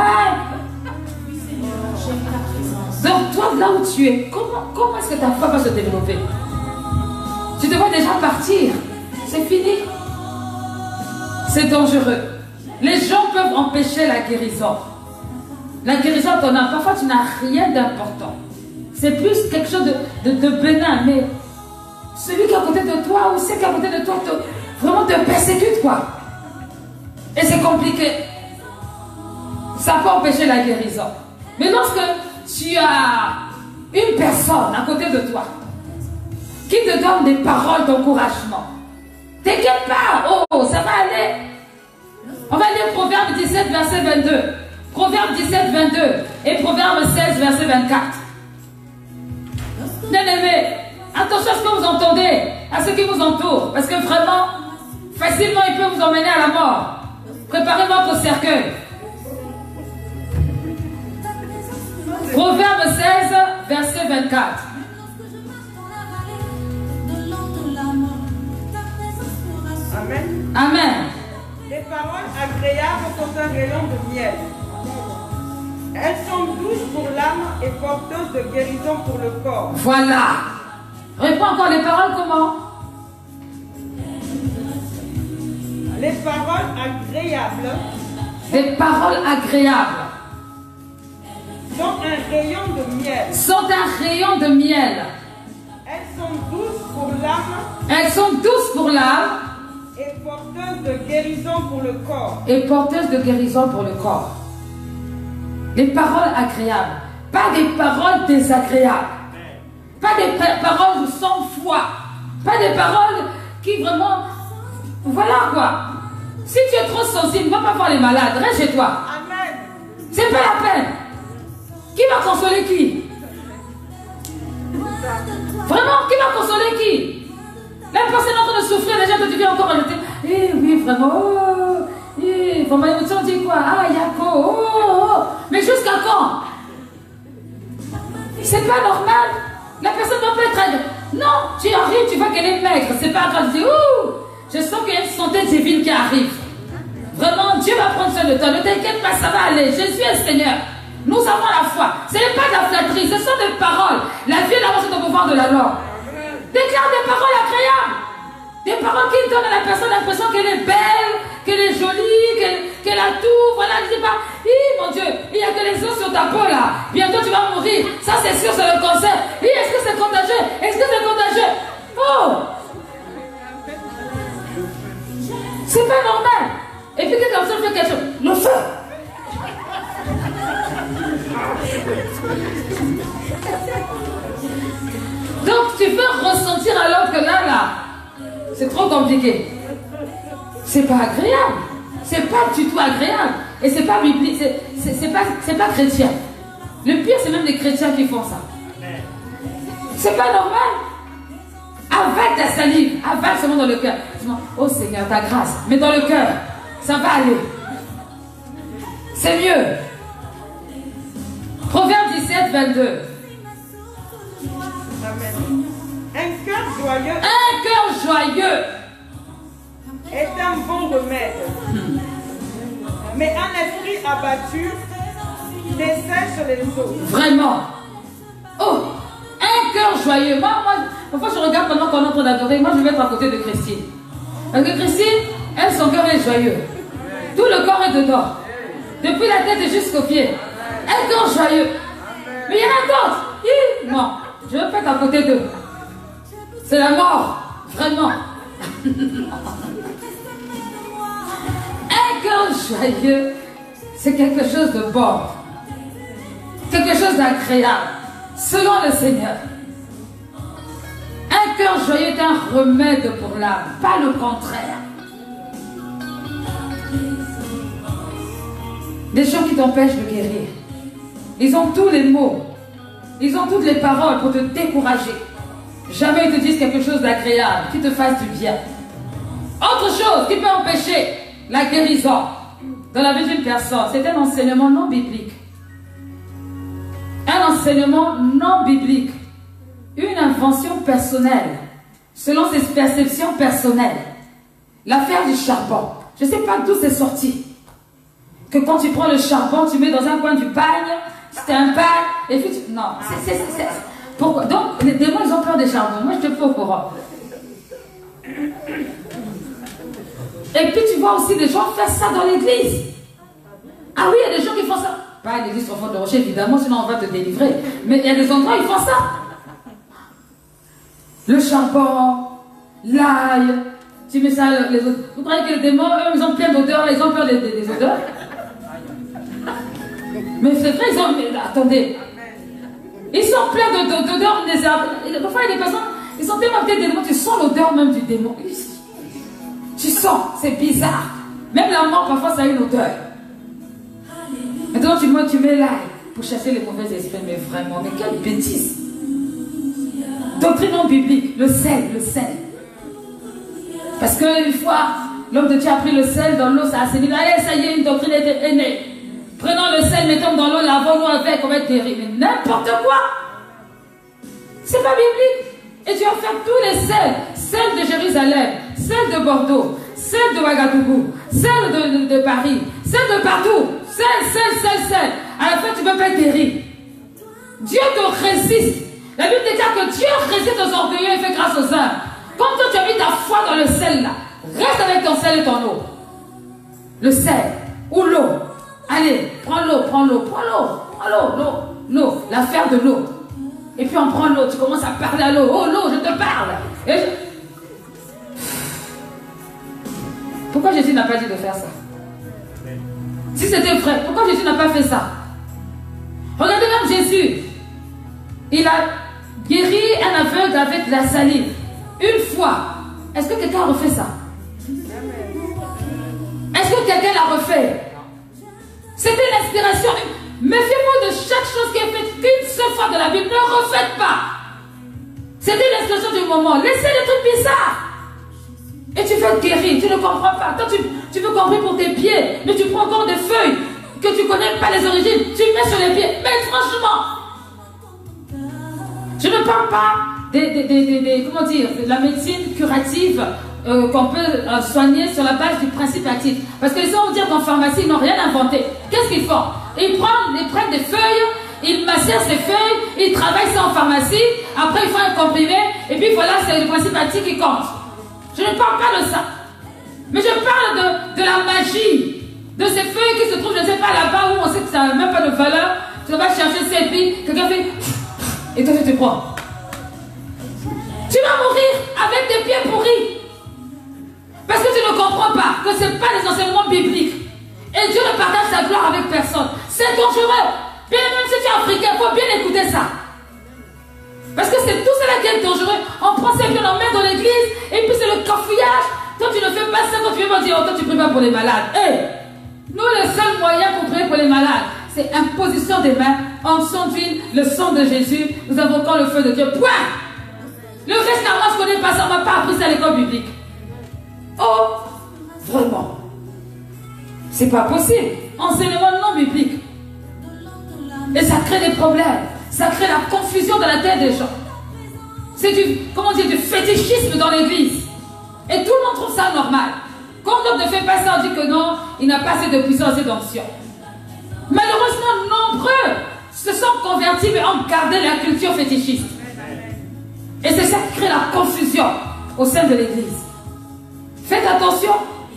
Donc toi, là où tu es, comment est-ce que ta foi va se développer? Tu te vois déjà partir. C'est fini. C'est dangereux. Les gens peuvent empêcher la guérison. La guérison de ton âme, parfois tu n'as rien d'important. C'est plus quelque chose de bénin, mais celui qui est à côté de toi ou celle qui est à côté de toi vraiment te persécute, quoi. Et c'est compliqué. Ça peut empêcher la guérison. Mais lorsque tu as une personne à côté de toi qui te donne des paroles d'encouragement, t'inquiète pas, oh, ça va aller. On va lire Proverbe 17, verset 22. Proverbe 17, 22 et Proverbe 16, verset 24. Bien-aimés, attention à ce que vous entendez, à ce qui vous entoure, parce que vraiment, facilement, il peut vous emmener à la mort. Préparez votre cercueil. Proverbe 16, verset 24. Amen. Amen. Les paroles agréables sont un rayon de miel. Elles sont douces pour l'âme et porteuses de guérison pour le corps. Voilà. Réponds encore les paroles comment? Les paroles agréables. Les paroles agréables. Sont un rayon de miel. Sont un rayon de miel. Elles sont douces pour l'âme. Elles sont douces pour l'âme. Et porteuses de guérison pour le corps. Et porteuses de guérison pour le corps. Les paroles agréables. Pas des paroles désagréables. Pas des paroles sans foi. Pas des paroles qui vraiment... Voilà quoi. Si tu es trop sensible, ne va pas voir les malades. Reste chez toi. Amen. C'est pas la peine. Qui va consoler qui? Vraiment, qui va consoler qui? La personne est en train de souffrir, déjà que tu viens encore rajouter. Eh oui, vraiment. Oh, eh, vraiment, l'émotion dit quoi? Ah, Yako. Oh, oh. Mais jusqu'à quand? C'est pas normal. La personne ne peut être. Non, tu arrives, tu vois qu'elle est maigre. C'est pas grave. Tu dis, ouh, je sens qu'il y a une santé divine qui arrive. Vraiment, Dieu va prendre soin de toi. Ne t'inquiète pas, ça va aller. Jésus est le Seigneur. Nous avons la foi. Ce n'est pas de la flatterie, ce sont des paroles. La vie est l'avancée de pouvoir de la loi. Déclare des paroles agréables. Des paroles qui donnent à la personne l'impression qu'elle est belle, qu'elle est jolie, qu'elle a tout. Voilà, ne dis pas, mon Dieu, il n'y a que les os sur ta peau là. Bientôt tu vas mourir. Ça c'est sûr, c'est le cancer. Est-ce que c'est contagieux? Est-ce que c'est contagieux? Oh! C'est pas normal. Et puis que comme ça fait quelque chose. Le feu. Donc tu peux ressentir alors que là, c'est trop compliqué. C'est pas agréable. C'est pas du tout agréable. Et c'est pas biblique, c'est pas chrétien. Le pire, c'est même les chrétiens qui font ça. C'est pas normal. Avale ta salive, avale seulement dans le cœur. Oh Seigneur, ta grâce. Mais dans le cœur, ça va aller. C'est mieux. Proverbe 17, 22. Amen. Un cœur joyeux. Un cœur joyeux est un bon remède. Mais un esprit abattu dessèche les eaux. Vraiment. Oh, un cœur joyeux. Moi, parfois je regarde pendant qu'on est en train d'adorer. Moi, je vais être à côté de Christine. Parce que Christine, elle, son cœur est joyeux. Tout le corps est dedans. Depuis la tête jusqu'aux pieds. Un cœur joyeux. Mais il y en a d'autres. Non, je ne veux pas être à côté d'eux. C'est la mort. Vraiment. Un cœur joyeux, c'est quelque chose de bon. Quelque chose d'agréable. Selon le Seigneur. Un cœur joyeux est un remède pour l'âme, pas le contraire. Des gens qui t'empêchent de guérir. Ils ont tous les mots. Ils ont toutes les paroles pour te décourager. Jamais ils te disent quelque chose d'agréable, qui te fasse du bien. Autre chose qui peut empêcher la guérison dans la vie d'une personne, c'est un enseignement non biblique. Un enseignement non biblique. Une invention personnelle, selon ses perceptions personnelles. L'affaire du charbon. Je ne sais pas d'où c'est sorti. Que quand tu prends le charbon, tu mets dans un coin du pagne, c'est un pagne, et puis tu... Non, c'est... Pourquoi? Donc, les démons, ils ont peur des charbons. Moi, je te fais au courant. Et puis, tu vois aussi des gens faire ça dans l'église. Ah oui, il y a des gens qui font ça. Pas à l'église au fond de rocher, évidemment, sinon on va te délivrer. Mais il y a des endroits où ils font ça. Le charbon, l'ail, tu mets ça, les autres. Vous croyez que les démons, eux, ils ont plein d'odeurs, ils ont peur des odeurs? Mais c'est vrai, ils ont... Mais, attendez. Ils sont pleins d'odeurs des arbres. Parfois, il y a des personnes, ils sont tellement pleins de démons, tu sens l'odeur même du démon. Tu sens, c'est bizarre. Même la mort, parfois, ça a une odeur. Maintenant, tu mets l'ail pour chasser les mauvais esprits. Mais vraiment, mais quelle bêtise. Doctrine non biblique, le sel. Parce qu'une fois, l'homme de Dieu a pris le sel dans l'eau, ça a assaini. Allez, ça y est, une doctrine est née. Prenons le sel, mettons dans l'eau, lavons-nous avec, on va être guéri. Mais n'importe quoi. C'est pas biblique. Et tu vas faire tous les sels. Sel de Jérusalem, sel de Bordeaux, sel de Ouagadougou, sel de Paris, sel de partout. Sel. À la fin, tu ne peux pas être guéri. Dieu te résiste. La Bible déclare que Dieu résiste aux orgueilleux et fait grâce aux humbles. Comme toi, tu as mis ta foi dans le sel là. Reste avec ton sel et ton eau. Le sel ou l'eau. Allez, prends l'eau, l'affaire de l'eau. Et puis on prend l'eau, tu commences à parler à l'eau. Oh l'eau, je te parle. Pourquoi Jésus n'a pas dit de faire ça? Si c'était vrai, pourquoi Jésus n'a pas fait ça? Regardez même Jésus. Il a guéri un aveugle avec la salive. Une fois. Est-ce que quelqu'un a refait ça? Est-ce que quelqu'un l'a refait? C'était l'inspiration. Méfiez-vous de chaque chose qui est faite qu'une seule fois de la Bible. Ne refaites pas. C'était l'inspiration du moment. Laissez les trucs bizarres. Et tu veux être guéri. Tu ne comprends pas. Toi, tu veux comprendre pour tes pieds. Mais tu prends encore des feuilles que tu ne connais pas les origines. Tu mets sur les pieds. Mais franchement, je ne parle pas comment dire, de la médecine curative qu'on peut soigner sur la base du principe actif. Parce que les gens vont dire qu'en pharmacie, ils n'ont rien inventé. Qu'est-ce qu'ils font? Ils prennent des feuilles, ils macèrent ces feuilles, ils travaillent ça en pharmacie, après ils font un comprimé, et puis voilà, c'est le principe actif qui compte. Je ne parle pas de ça. Mais je parle de la magie, de ces feuilles qui se trouvent, je ne sais pas, là-bas où on sait que ça n'a même pas de valeur. Tu vas chercher ces filles, quelqu'un fait... Et toi, tu te prends. Tu vas mourir avec tes pieds pourris. Parce que tu ne comprends pas que ce n'est pas des enseignements bibliques. Et Dieu ne partage sa gloire avec personne. C'est dangereux. Bien, même si tu es africain, il faut bien écouter ça. Parce que c'est tout cela qui est dangereux. On prend ces vieux, on met dans l'église, et puis c'est le cafouillage. Toi, tu ne fais pas ça, quand tu viens me dire, oh, toi, tu ne pries pas pour les malades. Hey, nous, le seul moyen pour prier pour les malades, c'est imposition des mains, onction d'huile, le sang de Jésus. Nous invoquons le feu de Dieu. Point. Le reste, là, moi, je ne connais pas ça. On ne m'a pas appris ça à l'école biblique. Oh, vraiment. C'est pas possible. Enseignement non biblique. Et ça crée des problèmes. Ça crée la confusion dans la tête des gens. C'est du, comment dire, du fétichisme dans l'église. Et tout le monde trouve ça normal. Quand l'homme ne fait pas ça, on dit que non, il n'a pas assez de puissance et d'onction. Malheureusement, nombreux se sont convertis mais ont gardé la culture fétichiste. Et c'est ça qui crée la confusion au sein de l'église. Faites attention.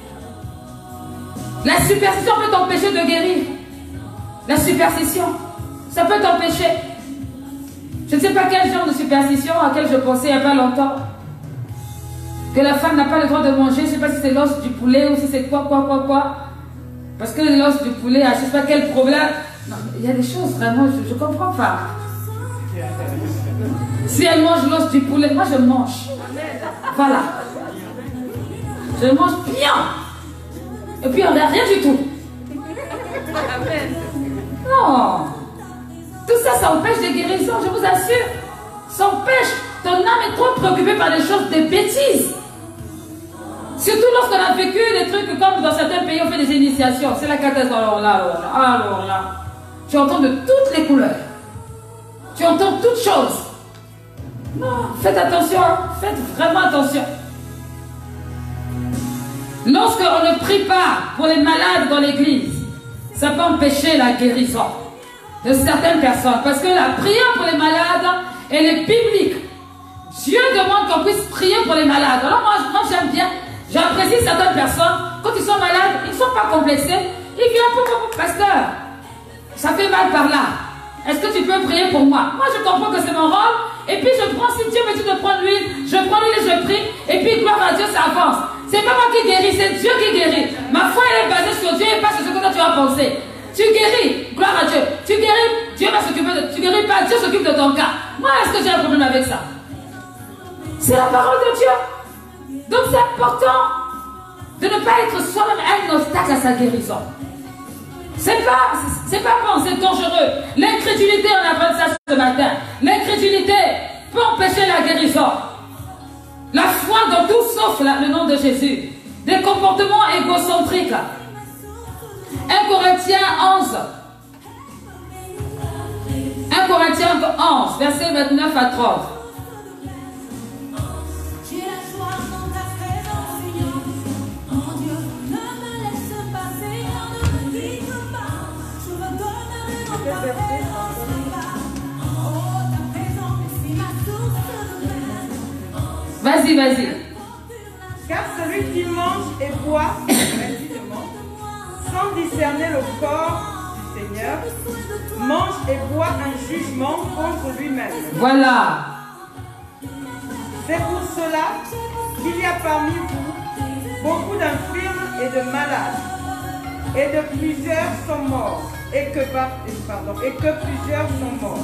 La superstition peut t'empêcher de guérir. La superstition, ça peut t'empêcher. Je ne sais pas quel genre de superstition à laquelle je pensais il n'y a pas longtemps. Que la femme n'a pas le droit de manger. Je ne sais pas si c'est l'os du poulet ou si c'est quoi. Parce que l'os du poulet, je ne sais pas quel problème. Non, il y a des choses vraiment, je ne comprends pas. Si elle mange l'os du poulet, moi je mange. Voilà. Je mange bien. Et puis on n'a rien du tout. Non. Tout ça, ça empêche des guérisons, je vous assure. Ça empêche. Ton âme est trop préoccupée par des choses, des bêtises. Surtout lorsqu'on a vécu des trucs comme dans certains pays, on fait des initiations. C'est la catastrophe. Alors là. Tu entends de toutes les couleurs. Tu entends toutes choses. Non, faites attention. Faites vraiment attention. Lorsqu'on ne prie pas pour les malades dans l'église, ça peut empêcher la guérison de certaines personnes. Parce que la prière pour les malades, elle est biblique. Dieu demande qu'on puisse prier pour les malades. Alors moi j'aime bien, j'apprécie certaines personnes, quand ils sont malades, ils ne sont pas complexés. Ils viennent pour pasteur, ça fait mal par là. Est-ce que tu peux prier pour moi? Moi je comprends que c'est mon rôle. Et puis je prends, si Dieu me dit de prendre l'huile, je prends l'huile et je prie. Et puis gloire à Dieu, ça avance. C'est pas moi qui guéris, c'est Dieu qui guérit. Ma foi elle est basée sur Dieu et pas sur ce que toi tu as pensé. Tu guéris, gloire à Dieu. Tu guéris, Dieu va s'occuper de toi. Tu guéris pas, Dieu s'occupe de ton cas. Moi, est-ce que j'ai un problème avec ça? C'est la parole de Dieu. Donc c'est important de ne pas être soi-même un obstacle à sa guérison. C'est pas bon, c'est dangereux. L'incrédulité, on appelle ça ce matin. L'incrédulité peut empêcher la guérison. La foi dans tout sauf le nom de Jésus. Des comportements égocentriques. 1 Corinthiens 11. 1 Corinthiens 11, versets 29 à 30. Vas-y. Car celui qui mange et boit sans discerner le corps du Seigneur, mange et boit un jugement contre lui-même. Voilà. C'est pour cela qu'il y a parmi vous beaucoup d'infirmes et de malades, et de plusieurs sont morts, et que plusieurs sont morts.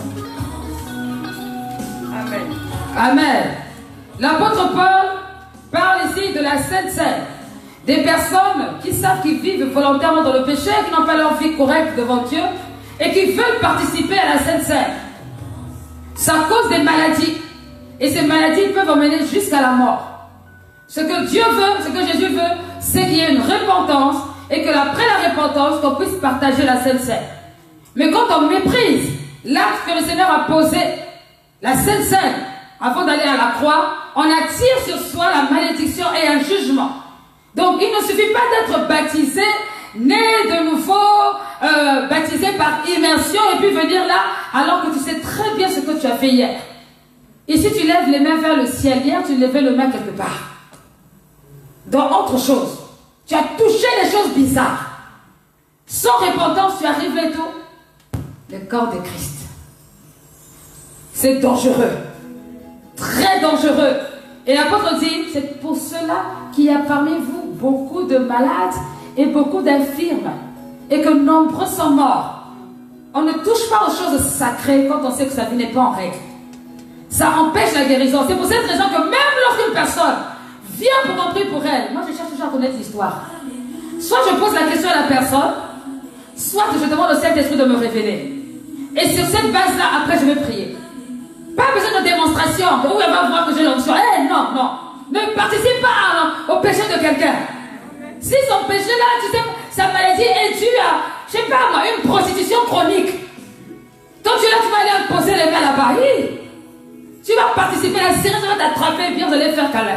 Amen. Amen. L'apôtre Paul parle ici de la Sainte Seine. Des personnes qui savent qu'ils vivent volontairement dans le péché, qui n'ont pas leur vie correcte devant Dieu et qui veulent participer à la Sainte Seine. Ça cause des maladies. Et ces maladies peuvent emmener jusqu'à la mort. Ce que Dieu veut, ce que Jésus veut, c'est qu'il y ait une repentance et que après la repentance, qu'on puisse partager la Sainte Seine. Mais quand on méprise l'acte que le Seigneur a posé, la Sainte Seine, avant d'aller à la croix, on attire sur soi la malédiction et un jugement. Donc il ne suffit pas d'être baptisé, né de nouveau, baptisé par immersion et puis venir là alors que tu sais très bien ce que tu as fait hier. Et si tu lèves les mains vers le ciel, hier tu levais les mains quelque part. Dans autre chose. Tu as touché les choses bizarres. Sans repentance, tu arrives là et tout. Le corps de Christ. C'est dangereux. Très dangereux. Et l'apôtre dit, c'est pour cela qu'il y a parmi vous beaucoup de malades et beaucoup d'infirmes. et que nombreux sont morts. On ne touche pas aux choses sacrées quand on sait que sa vie n'est pas en règle. Ça empêche la guérison. C'est pour cette raison que même lorsqu'une personne vient pour qu'on prie pour elle, moi je cherche toujours à connaître l'histoire. Soit je pose la question à la personne, soit je demande au Saint-Esprit de me révéler. Et sur cette base-là, après je vais prier. Pas besoin de démonstration, où elle va voir que j'ai l'onction. Non, non. Ne participe pas au péché de quelqu'un. Si son péché là, tu sais, sa maladie est due à, je sais pas moi, une prostitution chronique. Donc tu vas aller poser les mains là-bas. Tu vas participer à la série, tu vas t'attraper et bien vous allez faire câlin.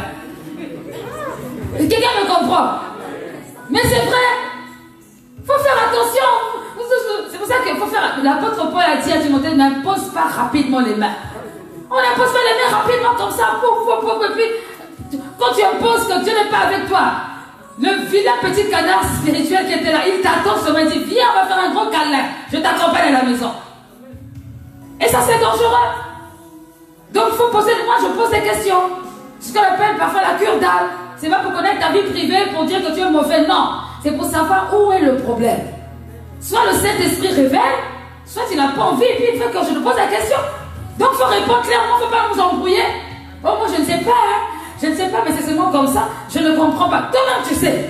Quelqu'un me comprend? Mais c'est vrai. Faut faire attention. C'est pour ça qu'il faut faire. L'apôtre Paul a dit à Timothée, n'impose pas rapidement les mains. On n'impose pas les mains rapidement comme ça. Et puis, quand tu imposes que Dieu n'est pas avec toi, le vilain petit canard spirituel qui était là, il t'attend sur moi et dit, viens, on va faire un gros câlin. Je t'accompagne à la maison. Et ça, c'est dangereux. Donc, il faut poser, moi, je pose des questions. Ce qu'on appelle parfois la cure d'âme. C'est pas pour connaître ta vie privée, pour dire que tu es mauvais. Non. C'est pour savoir où est le problème. Soit le Saint-Esprit révèle, soit il n'a pas envie, et puis il fait que je te pose la question. Donc, il faut répondre clairement, il ne faut pas nous embrouiller. Oh, moi, je ne sais pas, hein. Je ne sais pas, mais c'est seulement comme ça. Je ne comprends pas. Toi-même, tu sais.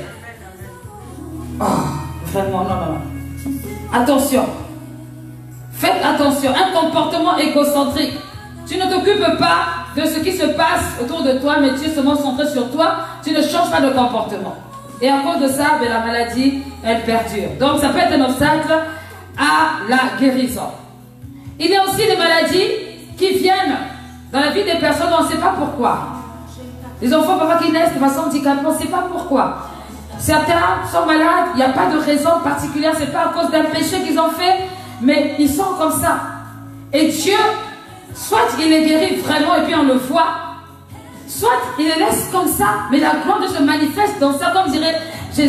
Oh, vraiment, non, non, non. Attention. Faites attention. Un comportement égocentrique. Tu ne t'occupes pas de ce qui se passe autour de toi, mais tu es seulement centré sur toi. Tu ne changes pas de comportement. Et à cause de ça, la maladie, elle perdure. Donc, ça peut être un obstacle à la guérison. Il y a aussi des maladies qui viennent dans la vie des personnes, on ne sait pas pourquoi. Les enfants, parfois, qui naissent de façon handicapée, on ne sait pas pourquoi. Certains sont malades, il n'y a pas de raison particulière, ce n'est pas à cause d'un péché qu'ils ont fait, mais ils sont comme ça. Et Dieu, soit il les guérit vraiment et puis on le voit, soit il les laisse comme ça, mais la gloire de Dieu se manifeste dans ça, comme disait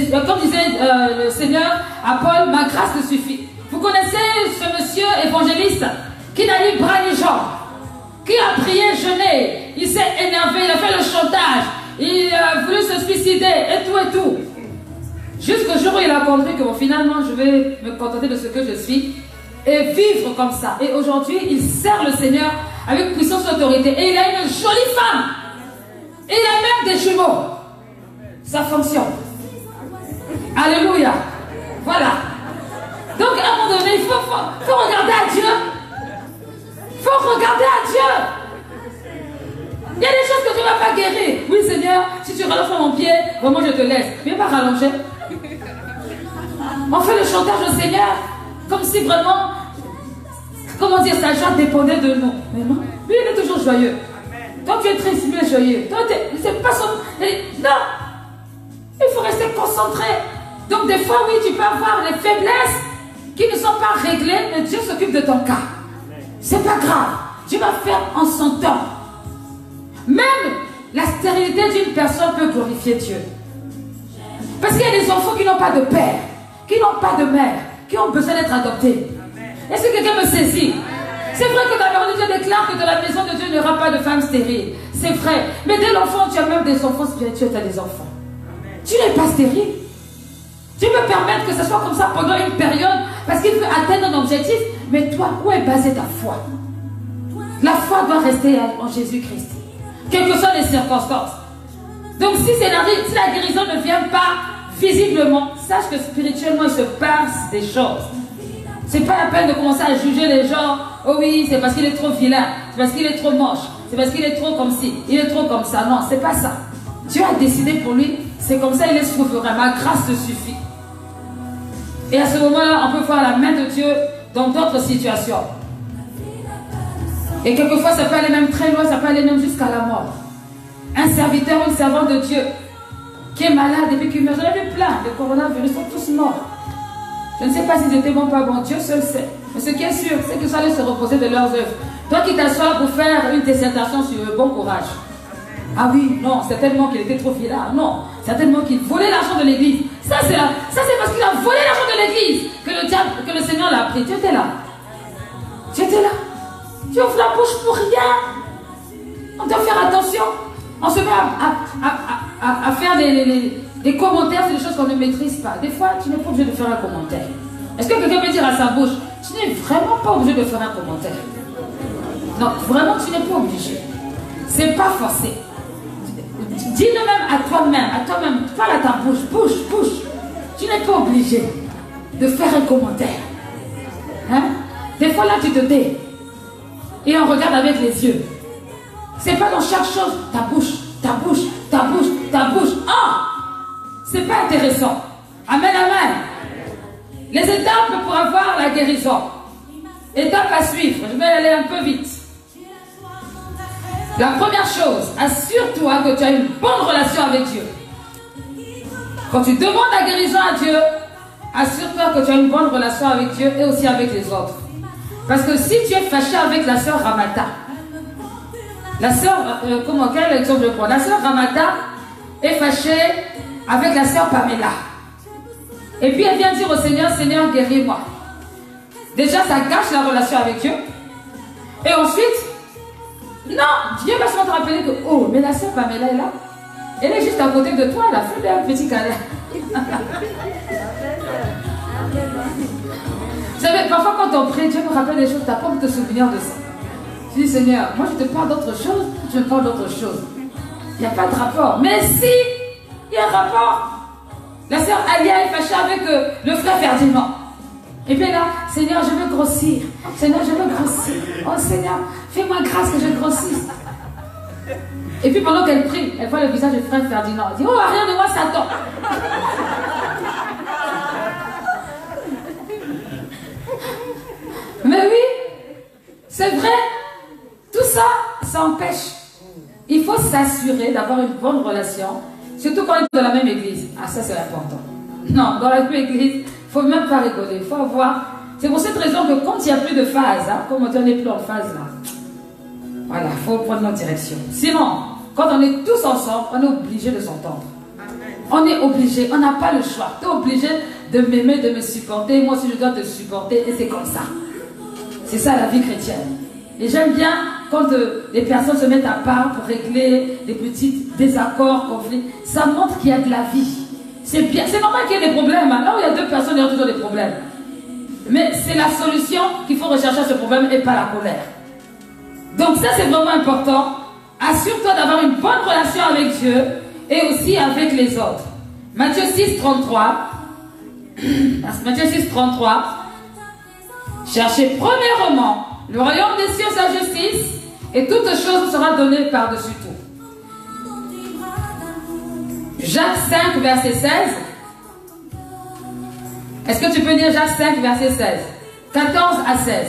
le Seigneur à Paul, ma grâce te suffit. Vous connaissez ce monsieur évangéliste qui n'a ni bras ni jambes, qui a prié, jeûné, il s'est énervé, il a fait le chantage, il a voulu se suicider et tout. Jusqu'au jour où il a compris que bon, finalement je vais me contenter de ce que je suis et vivre comme ça. Et aujourd'hui il sert le Seigneur avec puissance et autorité. Et il a une jolie femme. Et il a même des jumeaux. Ça fonctionne. Alléluia. Voilà. Donc à un moment donné, il faut regarder à Dieu. Il faut regarder à Dieu. Il y a des choses que tu ne vas pas guérir. Oui Seigneur, si tu rallonges mon pied, vraiment je te laisse. Viens pas rallonger. On fait le chantage au Seigneur comme si vraiment, comment dire, sa joie dépendait de nous. Mais non, lui il est toujours joyeux. Toi tu es triste, lui est joyeux. Toi c'est pas son... Non, il faut rester concentré. Donc des fois oui, tu peux avoir des faiblesses qui ne sont pas réglées, mais Dieu s'occupe de ton cas. C'est pas grave, Dieu va faire en son temps. Même la stérilité d'une personne peut glorifier Dieu. Parce qu'il y a des enfants qui n'ont pas de père, qui n'ont pas de mère, qui ont besoin d'être adoptés. Est-ce que quelqu'un me saisit? C'est vrai que la parole de Dieu déclare que dans la maison de Dieu, il n'y aura pas de femme stérile. C'est vrai. Mais dès l'enfant, tu as même des enfants spirituels, tu as des enfants. Tu n'es pas stérile. Tu peux permettre que ce soit comme ça pendant une période, parce qu'il veut atteindre un objectif. Mais toi, où est basée ta foi? La foi doit rester en Jésus-Christ, quelles que soient les circonstances. Donc si la guérison ne vient pas visiblement, sache que spirituellement il se passe des choses. C'est pas la peine de commencer à juger les gens. Oh oui, c'est parce qu'il est trop vilain, c'est parce qu'il est trop moche, c'est parce qu'il est trop comme ci, il est trop comme ça. Non, c'est pas ça. Dieu a décidé pour lui, c'est comme ça, il est souverain. Ma grâce te suffit. Et à ce moment-là, on peut voir la main de Dieu dans d'autres situations. Et quelquefois, ça peut aller même très loin, ça peut aller même jusqu'à la mort. Un serviteur ou une servante de Dieu qui est malade et puis qui meurt. J'en ai vu plein de coronavirus, ils sont tous morts. Je ne sais pas s'ils étaient bons ou pas bons, Dieu seul sait. Mais ce qui est sûr, c'est qu'ils allaient se reposer de leurs œuvres. Toi qui t'assois pour faire une dissertation sur eux, bon courage. Ah oui, non, certainement qu'il était trop vilain. Non, certainement qu'il volait l'argent de l'église. Ça c'est parce qu'il a volé l'argent de l'église que le Seigneur l'a pris. Tu étais là. Tu étais là. Tu ouvres la bouche pour rien. On doit faire attention. On se met à faire Des commentaires, c'est des choses qu'on ne maîtrise pas. Des fois, tu n'es pas obligé de faire un commentaire. Est-ce que quelqu'un peut dire à sa bouche, tu n'es vraiment pas obligé de faire un commentaire? Non, vraiment, tu n'es pas obligé. C'est pas forcé. Dis-le même à toi-même, parle à ta bouche, bouche. Tu n'es pas obligé de faire un commentaire. Hein? Des fois là, tu te tais. Et on regarde avec les yeux. C'est pas dans chaque chose, ta bouche. Ah! C'est pas intéressant. Amen. Les étapes pour avoir la guérison. Étape à suivre. Je vais aller un peu vite. La première chose, assure-toi que tu as une bonne relation avec Dieu. Quand tu demandes la guérison à Dieu, assure-toi que tu as une bonne relation avec Dieu et aussi avec les autres. Parce que si tu es fâché avec la sœur Ramata, la sœur, quel exemple je prends? La sœur Ramata est fâchée avec la sœur Pamela. Et puis elle vient dire au Seigneur, Seigneur, guéris-moi. Déjà, ça gâche la relation avec Dieu. Et ensuite, non, Dieu va seulement te rappeler que, oh, mais la sœur Pamela est là. Elle est juste à côté de toi, elle a fait un petit câlin. Vous savez, parfois quand on prie, Dieu me rappelle des choses, tu n'as pas envie de te souvenir de ça. Tu dis, Seigneur, moi je te parle d'autre chose, je parle d'autre chose. Il n'y a pas de rapport. Mais si, il y a un rapport. La sœur Alia est fâchée avec le frère Ferdinand. Et bien là, Seigneur, je veux grossir. Seigneur, je veux grossir. Oh Seigneur, fais-moi grâce que je grossisse. Et puis pendant qu'elle prie, elle voit le visage du frère Ferdinand. Elle dit, oh, rien de moi, Satan. Mais oui, c'est vrai. Tout ça, ça empêche. Il faut s'assurer d'avoir une bonne relation, surtout quand on est dans la même église. Ah, ça c'est important. Non, dans la même église, il ne faut même pas rigoler. Il faut avoir... C'est pour cette raison que quand il n'y a plus de phase, hein, comme on n'est plus en phase là, voilà, il faut prendre notre direction. Sinon, quand on est tous ensemble, on est obligé de s'entendre. On est obligé, on n'a pas le choix. Tu es obligé de m'aimer, de me supporter. Moi aussi, je dois te supporter et c'est comme ça. C'est ça la vie chrétienne. Et j'aime bien quand les personnes se mettent à part pour régler des petits désaccords, conflits. Ça montre qu'il y a de la vie. C'est bien, c'est normal qu'il y ait des problèmes. Là où il y a deux personnes, il y a toujours des problèmes. Mais c'est la solution qu'il faut rechercher à ce problème et pas la colère. Donc ça, c'est vraiment important. Assure-toi d'avoir une bonne relation avec Dieu et aussi avec les autres. Matthieu 6, 33. Matthieu 6, 33. Cherchez premièrement le royaume des cieux, sa justice, et toute chose sera donnée par-dessus tout. Jacques 5, verset 16. Est-ce que tu peux lire Jacques 5, verset 16? 14 à 16.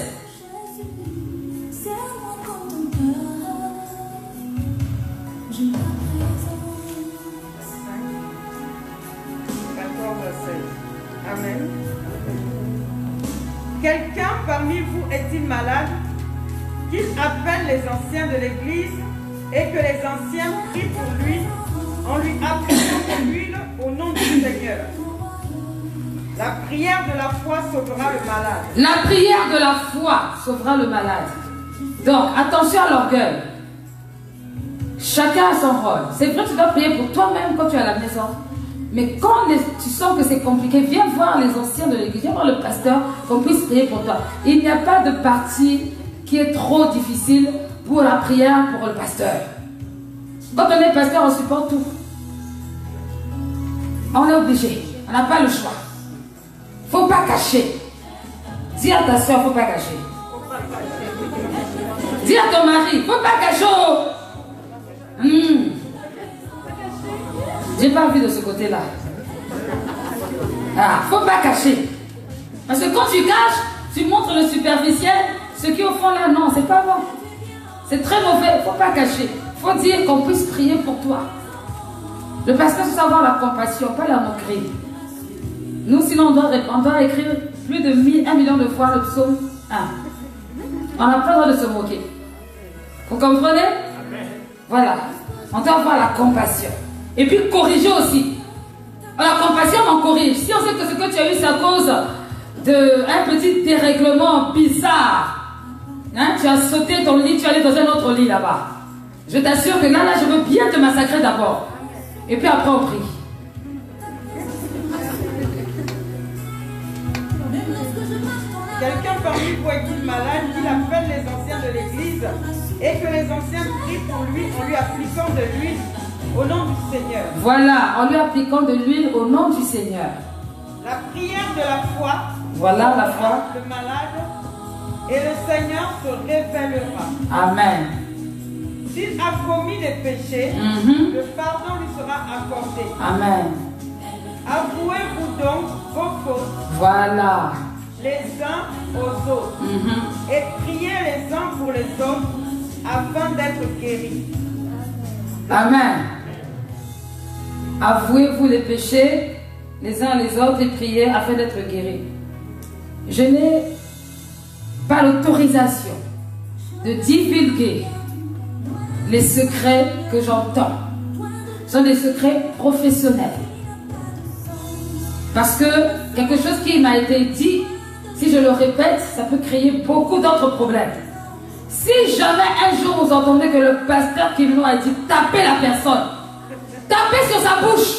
Amen. Quelqu'un parmi vous est-il malade? Qu'il appelle les anciens de l'église et que les anciens prient pour lui en lui appliquant de l'huile au nom du Seigneur. La prière de la foi sauvera le malade. La prière de la foi sauvera le malade. Donc, attention à l'orgueil. Chacun a son rôle. C'est vrai que tu dois prier pour toi-même quand tu es à la maison. Mais quand tu sens que c'est compliqué, viens voir les anciens de l'église, viens voir le pasteur, qu'on puisse prier pour toi. Il n'y a pas de partie qui est trop difficile pour la prière pour le pasteur. Quand on est pasteur, on supporte tout. On est obligé. On n'a pas le choix. Il ne faut pas cacher. Dis à ta soeur, il ne faut pas cacher. Dis à ton mari, il ne faut pas cacher. J'ai pas envie de ce côté-là. Ah, faut pas cacher. Parce que quand tu caches, tu montres le superficiel, ce qui au fond là, non, c'est pas bon. C'est très mauvais, faut pas cacher. Faut dire qu'on puisse prier pour toi. Le pasteur doit avoir la compassion, pas la moquerie. Nous, sinon, on doit écrire plus de 1 million de fois le psaume 1. On n'a pas le droit de se moquer. Vous comprenez? Voilà. On doit avoir la compassion. Et puis corriger aussi. La compassion, on corrige. Si on sait que ce que tu as eu, c'est à cause d'un petit dérèglement bizarre. Hein? Tu as sauté ton lit, tu es allé dans un autre lit là-bas. Je t'assure que là, je veux bien te massacrer d'abord. Et puis après, on prie. parmi vous est-il malade, qu'il appelle les anciens de l'église et que les anciens prient pour lui en lui appliquant de l'huile au nom du Seigneur. Voilà, en lui appliquant de l'huile au nom du Seigneur. La prière de la foi. Voilà la foi. Le malade et le Seigneur se révélera. Amen. S'il a commis des péchés, le pardon lui sera accordé. Amen. Avouez-vous donc vos fautes. Voilà. Les uns aux autres. Et priez les uns pour les autres afin d'être guéris. Amen. Avouez-vous les péchés les uns les autres et priez afin d'être guéris. Je n'ai pas l'autorisation de divulguer les secrets que j'entends. Ce sont des secrets professionnels. Parce que quelque chose qui m'a été dit, si je le répète, ça peut créer beaucoup d'autres problèmes. Si jamais un jour vous entendez que le pasteur Kimino a dit tapez la personne, tapez sur sa bouche.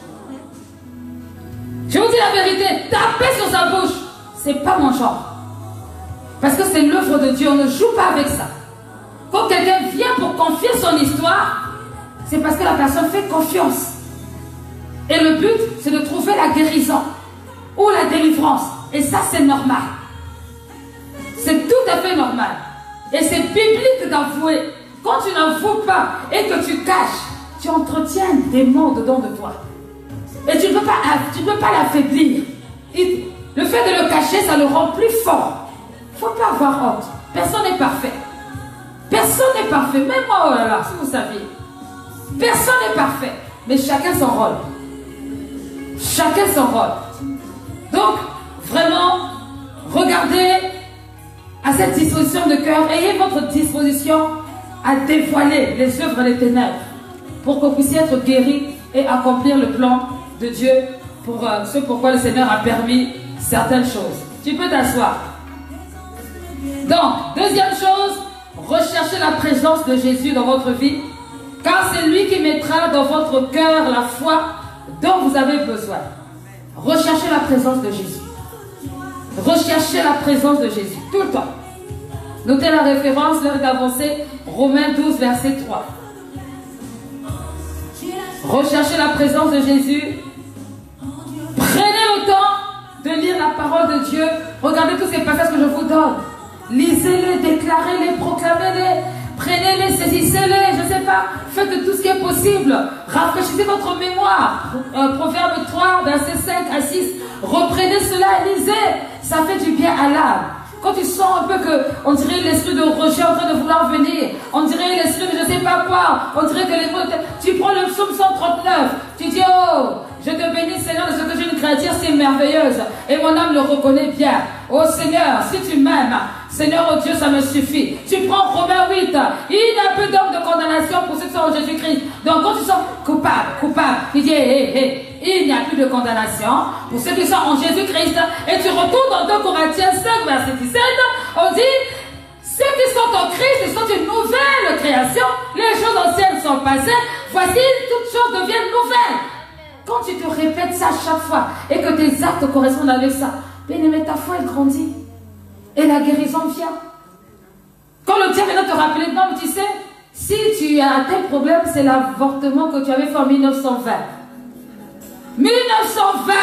Je vous dis la vérité, tapez sur sa bouche, c'est pas mon genre. Parce que c'est l'œuvre de Dieu, on ne joue pas avec ça. Quand quelqu'un vient pour confier son histoire, c'est parce que la personne fait confiance. Et le but, c'est de trouver la guérison ou la délivrance. Et ça, c'est normal. C'est tout à fait normal. Et c'est biblique d'avouer. Quand tu n'avoues pas et que tu caches, tu entretiens un démon dedans de toi. Et tu ne peux pas l'affaiblir. Le fait de le cacher, ça le rend plus fort. Il ne faut pas avoir honte. Personne n'est parfait. Personne n'est parfait. Même moi, oh là là, si vous saviez. Personne n'est parfait. Mais chacun son rôle. Chacun son rôle. Donc, vraiment, regardez à cette disposition de cœur. Ayez votre disposition à dévoiler les œuvres des ténèbres pour que vous puissiez être guéris et accomplir le plan de Dieu pour ce pourquoi le Seigneur a permis certaines choses. Tu peux t'asseoir. Donc, deuxième chose, recherchez la présence de Jésus dans votre vie, car c'est lui qui mettra dans votre cœur la foi dont vous avez besoin. Recherchez la présence de Jésus. Recherchez la présence de Jésus, tout le temps. Notez la référence, l'heure d'avancer, Romains 12, verset 3. Recherchez la présence de Jésus. Prenez le temps de lire la parole de Dieu. Regardez tous ces passages que je vous donne. Lisez-les, déclarez-les, proclamez-les. Prenez-les, saisissez-les, je ne sais pas. Faites tout ce qui est possible. Rafraîchissez votre mémoire. Proverbe 3, verset 5 à 6. Reprenez cela et lisez. Ça fait du bien à l'âme. Quand tu sens un peu que, on dirait l'esprit de rejet en train de vouloir venir, on dirait l'esprit de je ne sais pas quoi, on dirait que les mots, tu prends le psaume 139, tu dis, oh, je te bénis Seigneur de ce que j'ai une créature si merveilleuse, et mon âme le reconnaît bien. Oh Seigneur, si tu m'aimes, Seigneur, oh Dieu, ça me suffit. Tu prends Romains 8, il n'y a plus d'homme de condamnation pour ceux qui sont en Jésus-Christ. Donc quand tu sens coupable, tu dis, il n'y a plus de condamnation pour ceux qui sont en Jésus-Christ. Et tu retournes dans 2 Corinthiens 5, verset 17, on dit, ceux qui sont en Christ sont une nouvelle création. Les choses anciennes sont passées, voici, toutes choses deviennent nouvelles. Quand tu te répètes ça chaque fois et que tes actes correspondent avec ça, bien-aimé, ta foi elle grandit. Et la guérison vient. Quand le diable vient te rappeler, non, tu sais, si tu as un tel problème, c'est l'avortement que tu avais fait en 1920. 1920!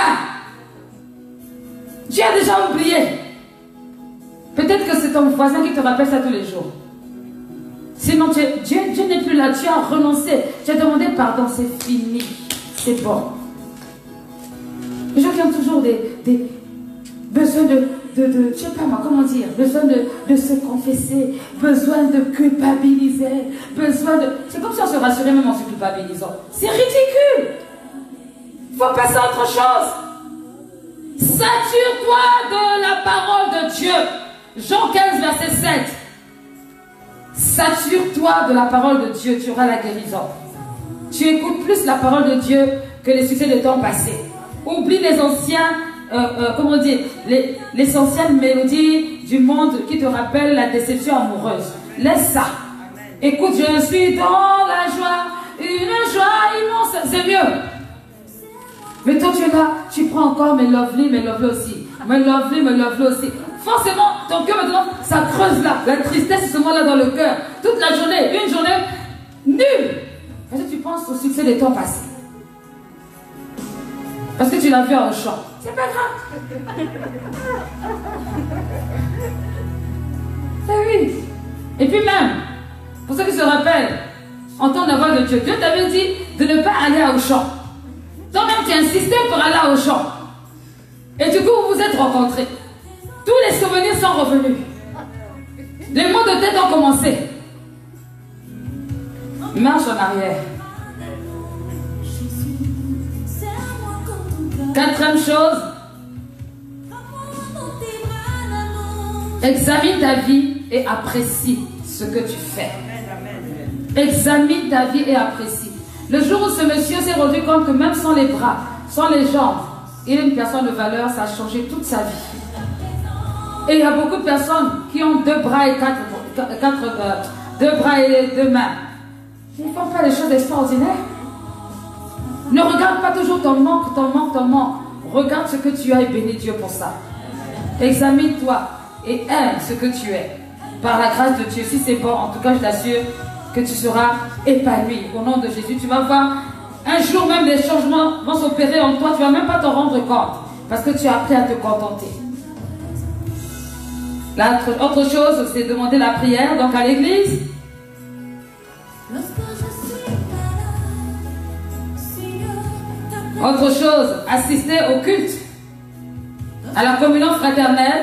Tu as déjà oublié. Peut-être que c'est ton voisin qui te rappelle ça tous les jours. Sinon, Dieu n'est plus là, tu as renoncé. Tu as demandé pardon, c'est fini. C'est bon. Les gens qui ont toujours des besoins je sais pas moi, comment dire, besoin de se confesser, besoin de culpabiliser, besoin de... C'est comme si on se rassurait même en se culpabilisant. C'est ridicule. Il faut passer à autre chose. Sature-toi de la parole de Dieu. Jean 15, verset 7. Sature-toi de la parole de Dieu, tu auras la guérison. Tu écoutes plus la parole de Dieu que les succès de temps passés. Oublie les anciens, comment dire, les anciennes mélodies du monde qui te rappellent la déception amoureuse. Laisse ça. Écoute, je suis dans la joie, une joie immense. C'est mieux. Mais toi tu es là, tu prends encore mes lovely aussi. Mes lovely aussi. forcément, ton cœur maintenant, ça creuse là. La tristesse, ce moment-là dans le cœur. Toute la journée, une journée nulle. Parce que tu penses au succès des temps passés. Parce que tu l'as vu au champ. C'est pas grave. Eh oui. Et puis même, pour ceux qui se rappellent, entendre la voix de Dieu, Dieu t'avait dit de ne pas aller au champ. Toi-même, tu insistais pour aller au champ. Et du coup, vous vous êtes rencontrés. Tous les souvenirs sont revenus. Les mots de tête ont commencé. Marche en arrière. Quatrième chose, examine ta vie et apprécie ce que tu fais. Examine ta vie et apprécie. Le jour où ce monsieur s'est rendu compte que même sans les bras, sans les jambes, il est une personne de valeur, ça a changé toute sa vie. Et il y a beaucoup de personnes qui ont 2 bras et 2 bras et 2 mains. Ils ne font pas des choses extraordinaires. Ne regarde pas toujours ton manque, ton manque, ton manque. Regarde ce que tu as et bénis Dieu pour ça. Examine-toi et aime ce que tu es. Par la grâce de Dieu, si c'est bon, en tout cas je t'assure que tu seras épanoui. Au nom de Jésus, tu vas voir un jour même des changements vont s'opérer en toi. Tu ne vas même pas t'en rendre compte parce que tu as appris à te contenter. Autre chose, c'est demander la prière donc à l'église. Autre chose, assister au culte, à la communion fraternelle,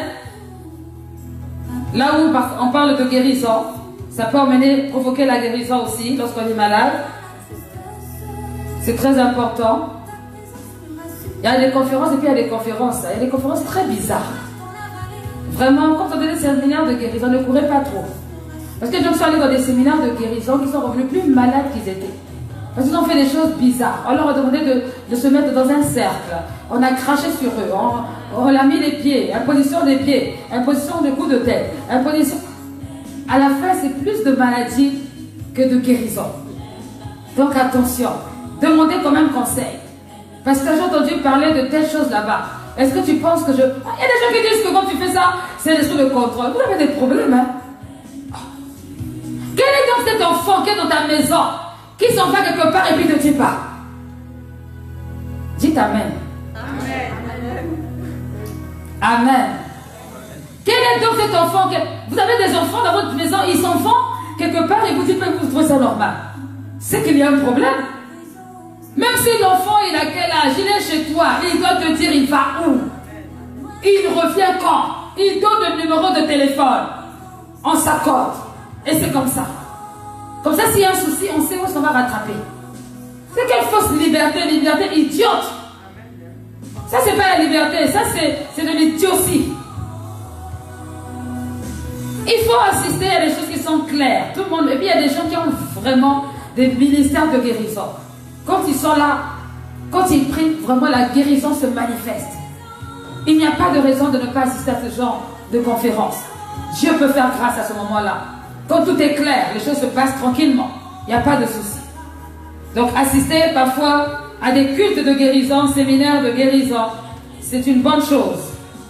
là où on parle de guérison. Ça peut provoquer la guérison aussi lorsqu'on est malade. C'est très important. Il y a des conférences et puis il y a des conférences. Il y a des conférences très bizarres. Vraiment, quand on donne des séminaires de guérison, ne courez pas trop. Parce que les gens sont allés dans des séminaires de guérison qui sont revenus plus malades qu'ils étaient. Parce qu'ils ont fait des choses bizarres. On leur a demandé de se mettre dans un cercle. On a craché sur eux. On a mis les pieds, imposition des pieds, imposition de coups de tête, imposition. À la fin, c'est plus de maladie que de guérison. Donc attention, demandez quand même conseil. Parce que j'ai entendu parler de telles choses là-bas. Est-ce que tu penses que je... Il y a des gens qui disent que quand tu fais ça, c'est l'esprit de contrôle. Vous avez des problèmes, hein? Quel est donc cet enfant qui est dans ta maison, qui s'en va quelque part et puis ne dit pas? Dites Amen. Amen. Amen. Quel est donc cet enfant que... Vous avez des enfants dans votre maison, ils s'en vont quelque part et vous dites que vous trouvez ça normal. C'est qu'il y a un problème. Même si l'enfant, il a quel âge, il est chez toi, il doit te dire il va où. Il revient quand. Il donne le numéro de téléphone. On s'accorde. Et c'est comme ça. Comme ça, s'il y a un souci, on sait où ça va rattraper. C'est quelle fausse liberté idiote. Ça, c'est pas la liberté, ça, c'est de l'idiotie. Il faut assister à des choses qui sont claires. Tout le monde. Et puis, il y a des gens qui ont vraiment des ministères de guérison. Quand ils sont là, quand ils prient, vraiment la guérison se manifeste. Il n'y a pas de raison de ne pas assister à ce genre de conférence. Dieu peut faire grâce à ce moment-là. Quand tout est clair, les choses se passent tranquillement. Il n'y a pas de souci. Donc assister parfois à des cultes de guérison, séminaires de guérison, c'est une bonne chose.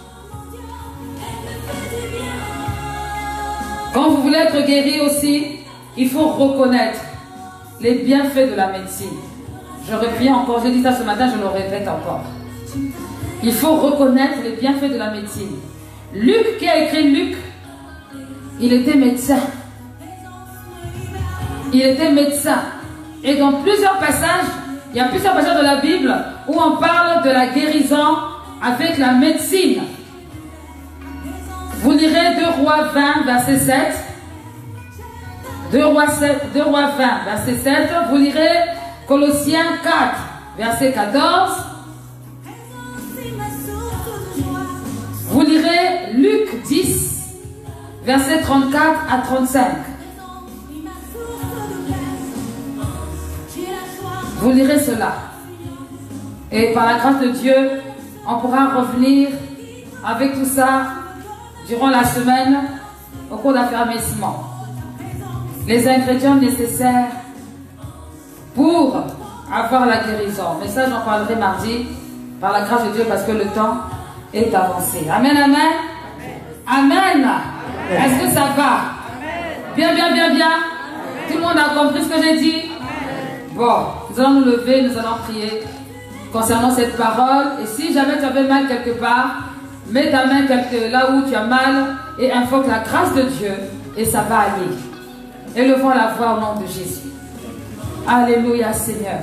Quand vous voulez être guéri aussi, il faut reconnaître les bienfaits de la médecine. Je reviens encore, j'ai dit ça ce matin, je le répète encore. Il faut reconnaître les bienfaits de la médecine. Luc, qui a écrit Luc, il était médecin. Il était médecin. Et dans plusieurs passages, il y a plusieurs passages de la Bible où on parle de la guérison avec la médecine. Vous lirez 2 Rois 20, verset 7. 2 Rois 20, verset 7. Vous lirez Colossiens 4, verset 14. Vous lirez Luc 10, verset 34 à 35. Vous lirez cela. Et par la grâce de Dieu, on pourra revenir avec tout ça durant la semaine au cours d'affermissement. Les ingrédients nécessaires pour avoir la guérison. Mais ça, j'en parlerai mardi par la grâce de Dieu parce que le temps est avancé. Amen, amen. Amen. Est-ce que ça va? Bien, bien, bien, bien. Tout le monde a compris ce que j'ai dit? Bon, nous allons nous lever, nous allons prier concernant cette parole. Et si jamais tu avais mal quelque part, mets ta main là où tu as mal et invoque la grâce de Dieu et ça va aller. Élevons la voix au nom de Jésus. Alléluia Seigneur.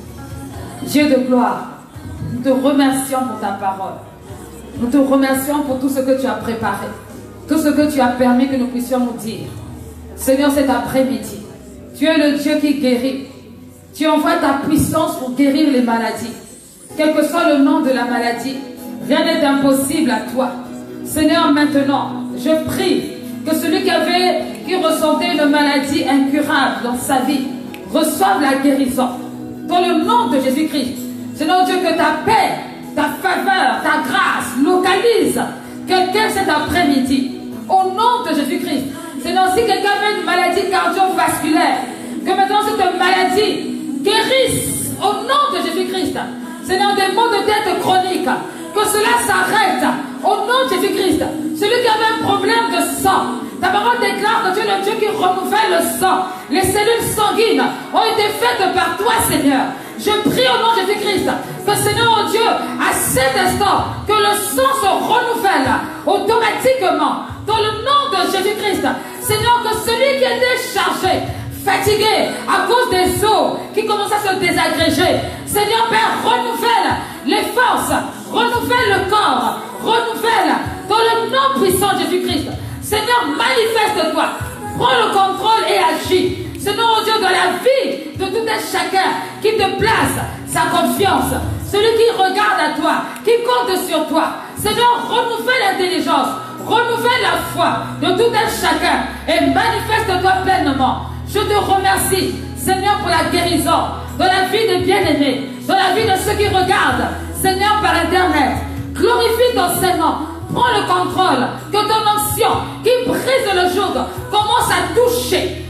Dieu de gloire, nous te remercions pour ta parole. Nous te remercions pour tout ce que tu as préparé, tout ce que tu as permis que nous puissions nous dire. Seigneur, cet après-midi, tu es le Dieu qui guérit. Tu envoies ta puissance pour guérir les maladies. Quel que soit le nom de la maladie, rien n'est impossible à toi. Seigneur, maintenant, je prie que celui qui ressentait une maladie incurable dans sa vie, reçoive la guérison. Dans le nom de Jésus-Christ. Seigneur Dieu, que ta paix, ta faveur, ta grâce localise quelqu'un cet après-midi. Au nom de Jésus-Christ. Seigneur, si quelqu'un avait une maladie cardiovasculaire, que maintenant cette maladie guérisse au nom de Jésus-Christ. Seigneur, des maux de tête chroniques, que cela s'arrête au nom de Jésus-Christ. Celui qui avait un problème de sang, ta parole déclare que tu es le Dieu qui renouvelle le sang. Les cellules sanguines ont été faites par toi, Seigneur. Je prie au nom de Jésus-Christ que, Seigneur, oh Dieu, à cet instant, que le sang se renouvelle automatiquement dans le nom de Jésus-Christ. Seigneur, que celui qui était chargé, fatigué à cause des os qui commencent à se désagréger, Seigneur Père, renouvelle les forces, renouvelle le corps, renouvelle dans le nom puissant de Jésus-Christ. Seigneur, manifeste-toi, prends le contrôle et agis. Seigneur, oh Dieu, dans la vie de tout un chacun qui te place sa confiance, celui qui regarde à toi, qui compte sur toi. Seigneur, renouvelle l'intelligence, renouvelle la foi de tout un chacun et manifeste-toi pleinement. Je te remercie, Seigneur, pour la guérison dans la vie des bien-aimés, dans la vie de ceux qui regardent, Seigneur, par Internet. Glorifie ton Seigneur. Prends le contrôle, que ton onction qui brise le joug commence à toucher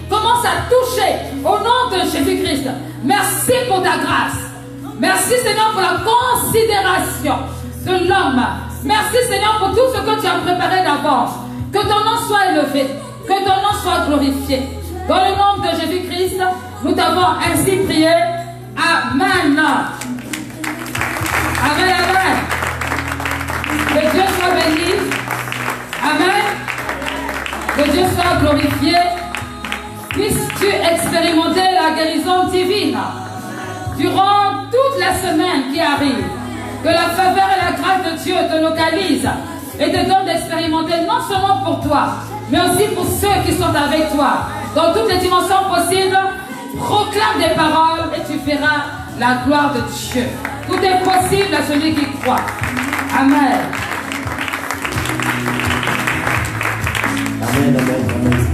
au nom de Jésus-Christ. Merci pour ta grâce. Merci Seigneur pour la considération de l'homme. Merci Seigneur pour tout ce que tu as préparé d'avance. Que ton nom soit élevé, que ton nom soit glorifié. Dans le nom de Jésus-Christ, nous t'avons ainsi prié. Amen. Amen, amen. Que Dieu soit béni. Amen. Que Dieu soit glorifié. Puisses-tu expérimenter la guérison divine durant toute la semaine qui arrive. Que la faveur et la grâce de Dieu te localisent et te donnent d'expérimenter non seulement pour toi, mais aussi pour ceux qui sont avec toi. Dans toutes les dimensions possibles, proclame des paroles et tu verras la gloire de Dieu. Tout est possible à celui qui croit. Amen. Amen, amen, amen.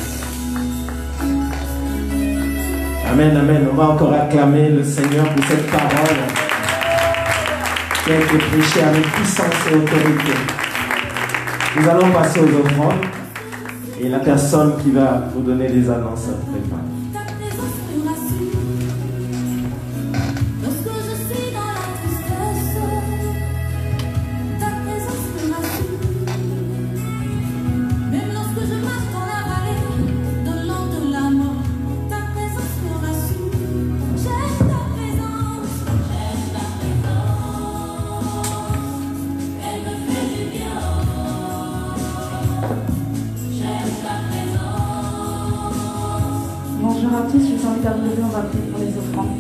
Amen, amen. On va encore acclamer le Seigneur pour cette parole qui a été prêchée avec puissance et autorité. Nous allons passer aux offrandes et la personne qui va vous donner des annonces prépare. Bonjour à tous, je vous invite à vous lever, on va prier pour les offrandes.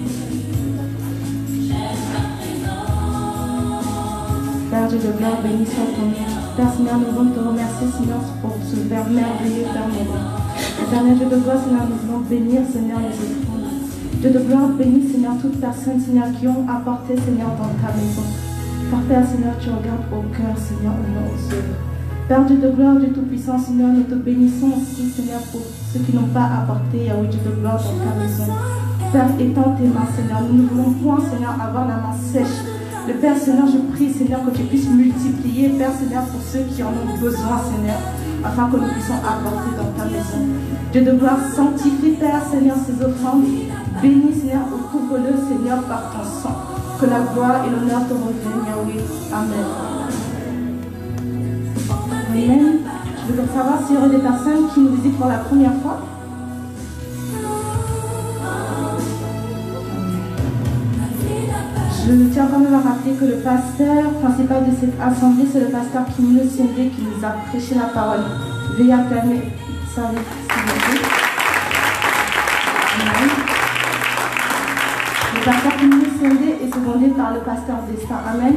Père Dieu de gloire, béni soit ton nom. Père Seigneur, nous voulons te remercier, Seigneur, pour ce Père merveilleux, Père mon Dieu. Éternel Dieu de gloire, Seigneur, nous voulons bénir, Seigneur, les offrandes. Dieu de gloire, bénis, Seigneur, toutes personnes, Seigneur, qui ont apporté, Seigneur, dans ta maison. Car Père Seigneur, tu regardes au cœur, Seigneur, et non aux œuvres. Père Dieu de gloire, Dieu Tout-Puissant, Seigneur, nous te bénissons aussi, Seigneur, pour ceux qui n'ont pas apporté, Yahweh Dieu de gloire, dans ta maison. Père, étends tes mains, Seigneur. Nous ne voulons point, Seigneur, avoir la main sèche. Le Père, Seigneur, je prie, Seigneur, que tu puisses multiplier, Père, Seigneur, pour ceux qui en ont besoin, Seigneur, afin que nous puissions apporter dans ta maison. Dieu de gloire, sanctifie, Père, Seigneur, ces offrandes. Bénis, Seigneur, couvre-le, Seigneur, par ton sang. Que la gloire et l'honneur te reviennent, Yahweh. Amen. Amen. Je voudrais savoir s'il y aurait des personnes qui nous visitent pour la première fois. Je tiens quand même à rappeler que le pasteur principal de cette assemblée, c'est le pasteur Kimino Siende qui nous a prêché la parole. Veuillez acclamer sa vie, s'il vous plaît. Le pasteur Kimino Siende est secondé par le pasteur Destin. Amen.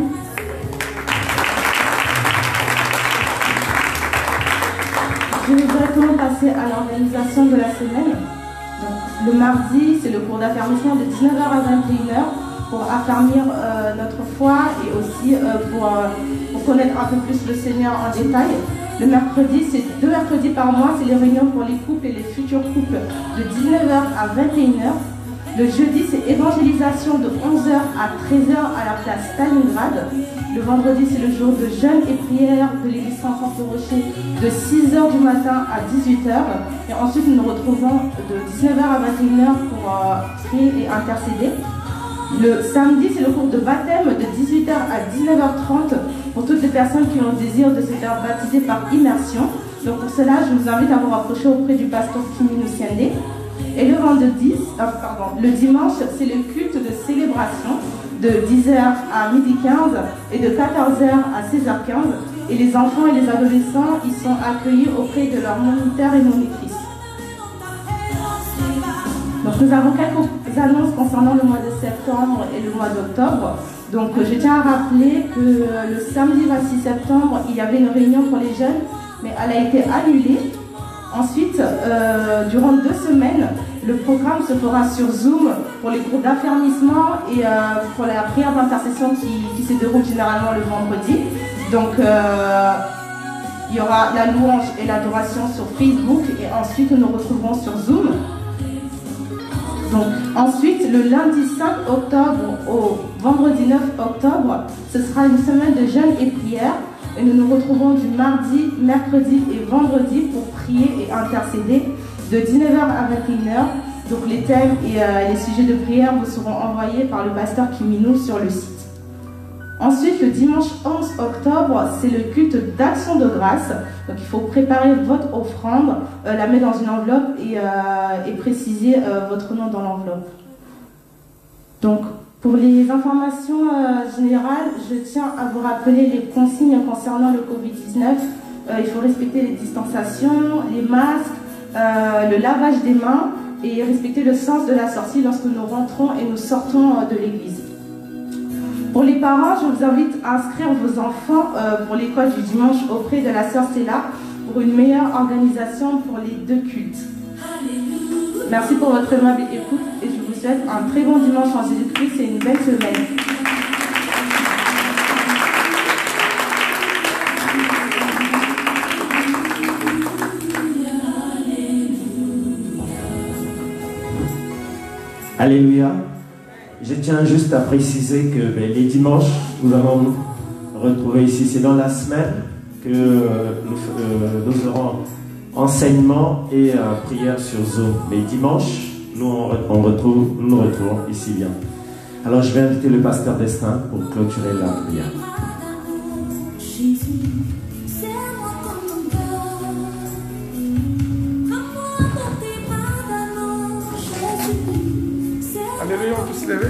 Je vais directement passer à l'organisation de la semaine. Donc, le mardi, c'est le cours d'affermissement de 19h à 21h pour affermir notre foi et aussi pour connaître un peu plus le Seigneur en détail. Le mercredi, c'est 2 mercredis par mois, c'est les réunions pour les couples et les futurs couples de 19h à 21h. Le jeudi, c'est évangélisation de 11h à 13h à la place Stalingrad. Le vendredi, c'est le jour de jeûne et prière de l'église Saint-François-Rocher de 6h du matin à 18h. Et ensuite, nous nous retrouvons de 19h à 21h pour prier et intercéder. Le samedi, c'est le cours de baptême de 18h à 19h30 pour toutes les personnes qui ont le désir de se faire baptiser par immersion. Donc pour cela, je vous invite à vous rapprocher auprès du pasteur Kimino Siende. Et le dimanche, c'est le culte de célébration de 10h à 12h15 et de 14h à 16h15. Et les enfants et les adolescents, ils sont accueillis auprès de leurs moniteurs et monitrices. Donc nous avons quelques annonces concernant le mois de septembre et le mois d'octobre. Donc je tiens à rappeler que le samedi 26 septembre, il y avait une réunion pour les jeunes, mais elle a été annulée. Ensuite, durant 2 semaines, le programme se fera sur Zoom pour les cours d'affermissement et pour la prière d'intercession qui se déroule généralement le vendredi. Donc, il y aura la louange et l'adoration sur Facebook et ensuite nous nous retrouverons sur Zoom. Donc, ensuite, le lundi 5 octobre au vendredi 9 octobre, ce sera une semaine de jeûne et prière. Et nous nous retrouvons du mardi, mercredi et vendredi pour prier et intercéder de 19h à 21h. Donc les thèmes et les sujets de prière vous seront envoyés par le pasteur Kimino sur le site. Ensuite, le dimanche 11 octobre, c'est le culte d'action de grâce. Donc il faut préparer votre offrande, la mettre dans une enveloppe et préciser votre nom dans l'enveloppe. Donc, pour les informations générales, je tiens à vous rappeler les consignes concernant le Covid-19. Il faut respecter les distanciations, les masques, le lavage des mains et respecter le sens de la sortie lorsque nous rentrons et nous sortons de l'église. Pour les parents, je vous invite à inscrire vos enfants pour l'école du dimanche auprès de la sœur Céla pour une meilleure organisation pour les 2 cultes. Merci pour votre aimable écoute et je vous souhaite un très bon dimanche en Jésus-Christ et une belle semaine. Alléluia. Je tiens juste à préciser que les dimanches, nous allons nous retrouver ici. C'est dans la semaine que nous aurons enseignement et prière sur Zoom. Mais dimanche, nous nous retrouvons ici bien. Alors je vais inviter le pasteur Destin pour clôturer la prière. Alléluia, on peut se lever.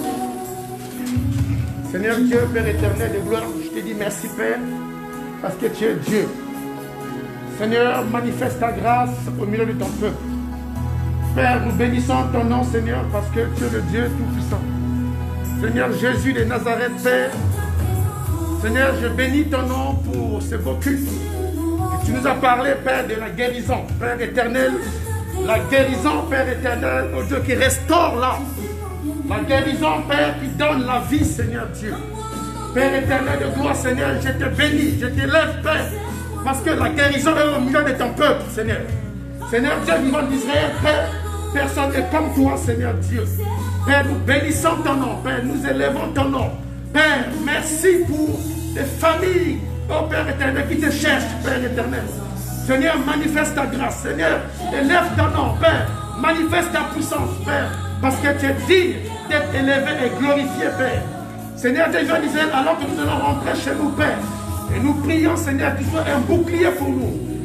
Seigneur Dieu, Père éternel de gloire, je te dis merci Père, parce que tu es Dieu. Seigneur, manifeste ta grâce au milieu de ton peuple. Père, nous bénissons ton nom, Seigneur, parce que tu es le Dieu Tout-Puissant. Seigneur Jésus de Nazareth, Père, Seigneur, je bénis ton nom pour ce beau culte. Et tu nous as parlé, Père, de la guérison. Père éternel, la guérison, Père éternel, au Dieu qui restaure l'âme. La guérison, Père, qui donne la vie, Seigneur Dieu. Père éternel de gloire, Seigneur, je te bénis, je t'élève, Père, parce que la guérison est au milieu de ton peuple, Seigneur. Seigneur Dieu vivant d'Israël, Père, personne n'est comme toi, Seigneur Dieu. Père, nous bénissons ton nom, Père, nous élevons ton nom. Père, merci pour les familles, oh Père éternel, qui te cherchent, Père éternel. Seigneur, manifeste ta grâce, Seigneur, élève ton nom, Père, manifeste ta puissance, Père, parce que tu es digne d'être élevé et glorifié, Père. Seigneur, Dieu vivant d'Israël, alors que nous allons rentrer chez nous, Père, et nous prions, Seigneur, que tu sois un bouclier pour nous.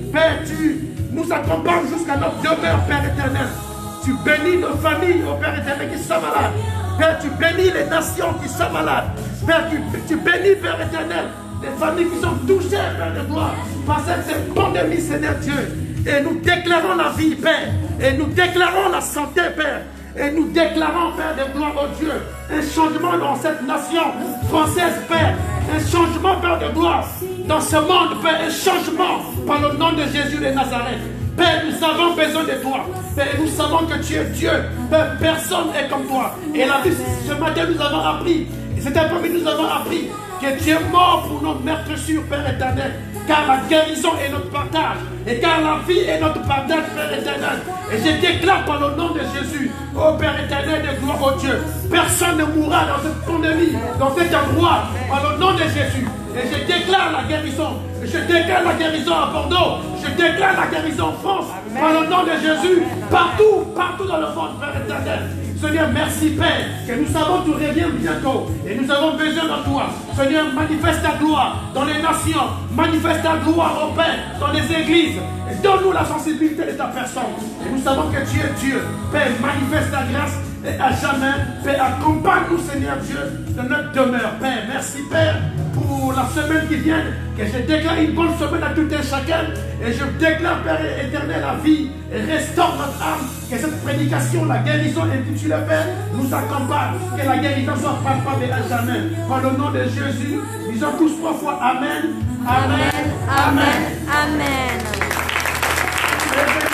Père, tu nous accompagnes jusqu'à notre demeure, Père éternel. Tu bénis nos familles, oh Père éternel, qui sont malades. Père, tu bénis les nations qui sont malades. Père, tu bénis, Père éternel, les familles qui sont touchées, Père de gloire, par cette pandémie, Seigneur Dieu. Et nous déclarons la vie, Père. Et nous déclarons la santé, Père. Et nous déclarons, Père de gloire, oh Dieu, un changement dans cette nation française, Père. Un changement, Père de gloire, dans ce monde, Père. Un changement par le nom de Jésus de Nazareth. Père, nous avons besoin de toi. Père, nous savons que tu es Dieu. Père, personne n'est comme toi. Et la vie, ce matin, nous avons appris. Et cet après-midi, nous avons appris que tu es mort pour nos meurtrissures, Père éternel. Car la guérison est notre partage. Et car la vie est notre partage, Père éternel. Et je déclare par le nom de Jésus, ô Père éternel de gloire, ô Dieu, personne ne mourra dans cette pandémie, dans cet endroit, par le nom de Jésus. Et je déclare la guérison. Je déclare la guérison à Bordeaux. Je déclare la guérison en France. Par le nom de Jésus. Partout, partout dans le monde, Père éternel. Seigneur, merci Père, que nous savons que tu reviens bientôt. Et nous avons besoin de toi. Seigneur, manifeste ta gloire dans les nations. Manifeste ta gloire, oh Père, dans les églises. Et donne-nous la sensibilité de ta personne. Et nous savons que tu es Dieu. Père, manifeste ta grâce. Et à jamais, Père, accompagne-nous, Seigneur Dieu, de notre demeure. Père, merci Père, pour la semaine qui vient, que je déclare une bonne semaine à tout un chacun. Et je déclare, Père éternel, la vie, et restaure notre âme. Que cette prédication, la guérison intitulée, Père, nous accompagne. Que la guérison soit palpable à jamais. Par le nom de Jésus, disons tous 3 fois Amen. Amen. Amen. Amen. Amen.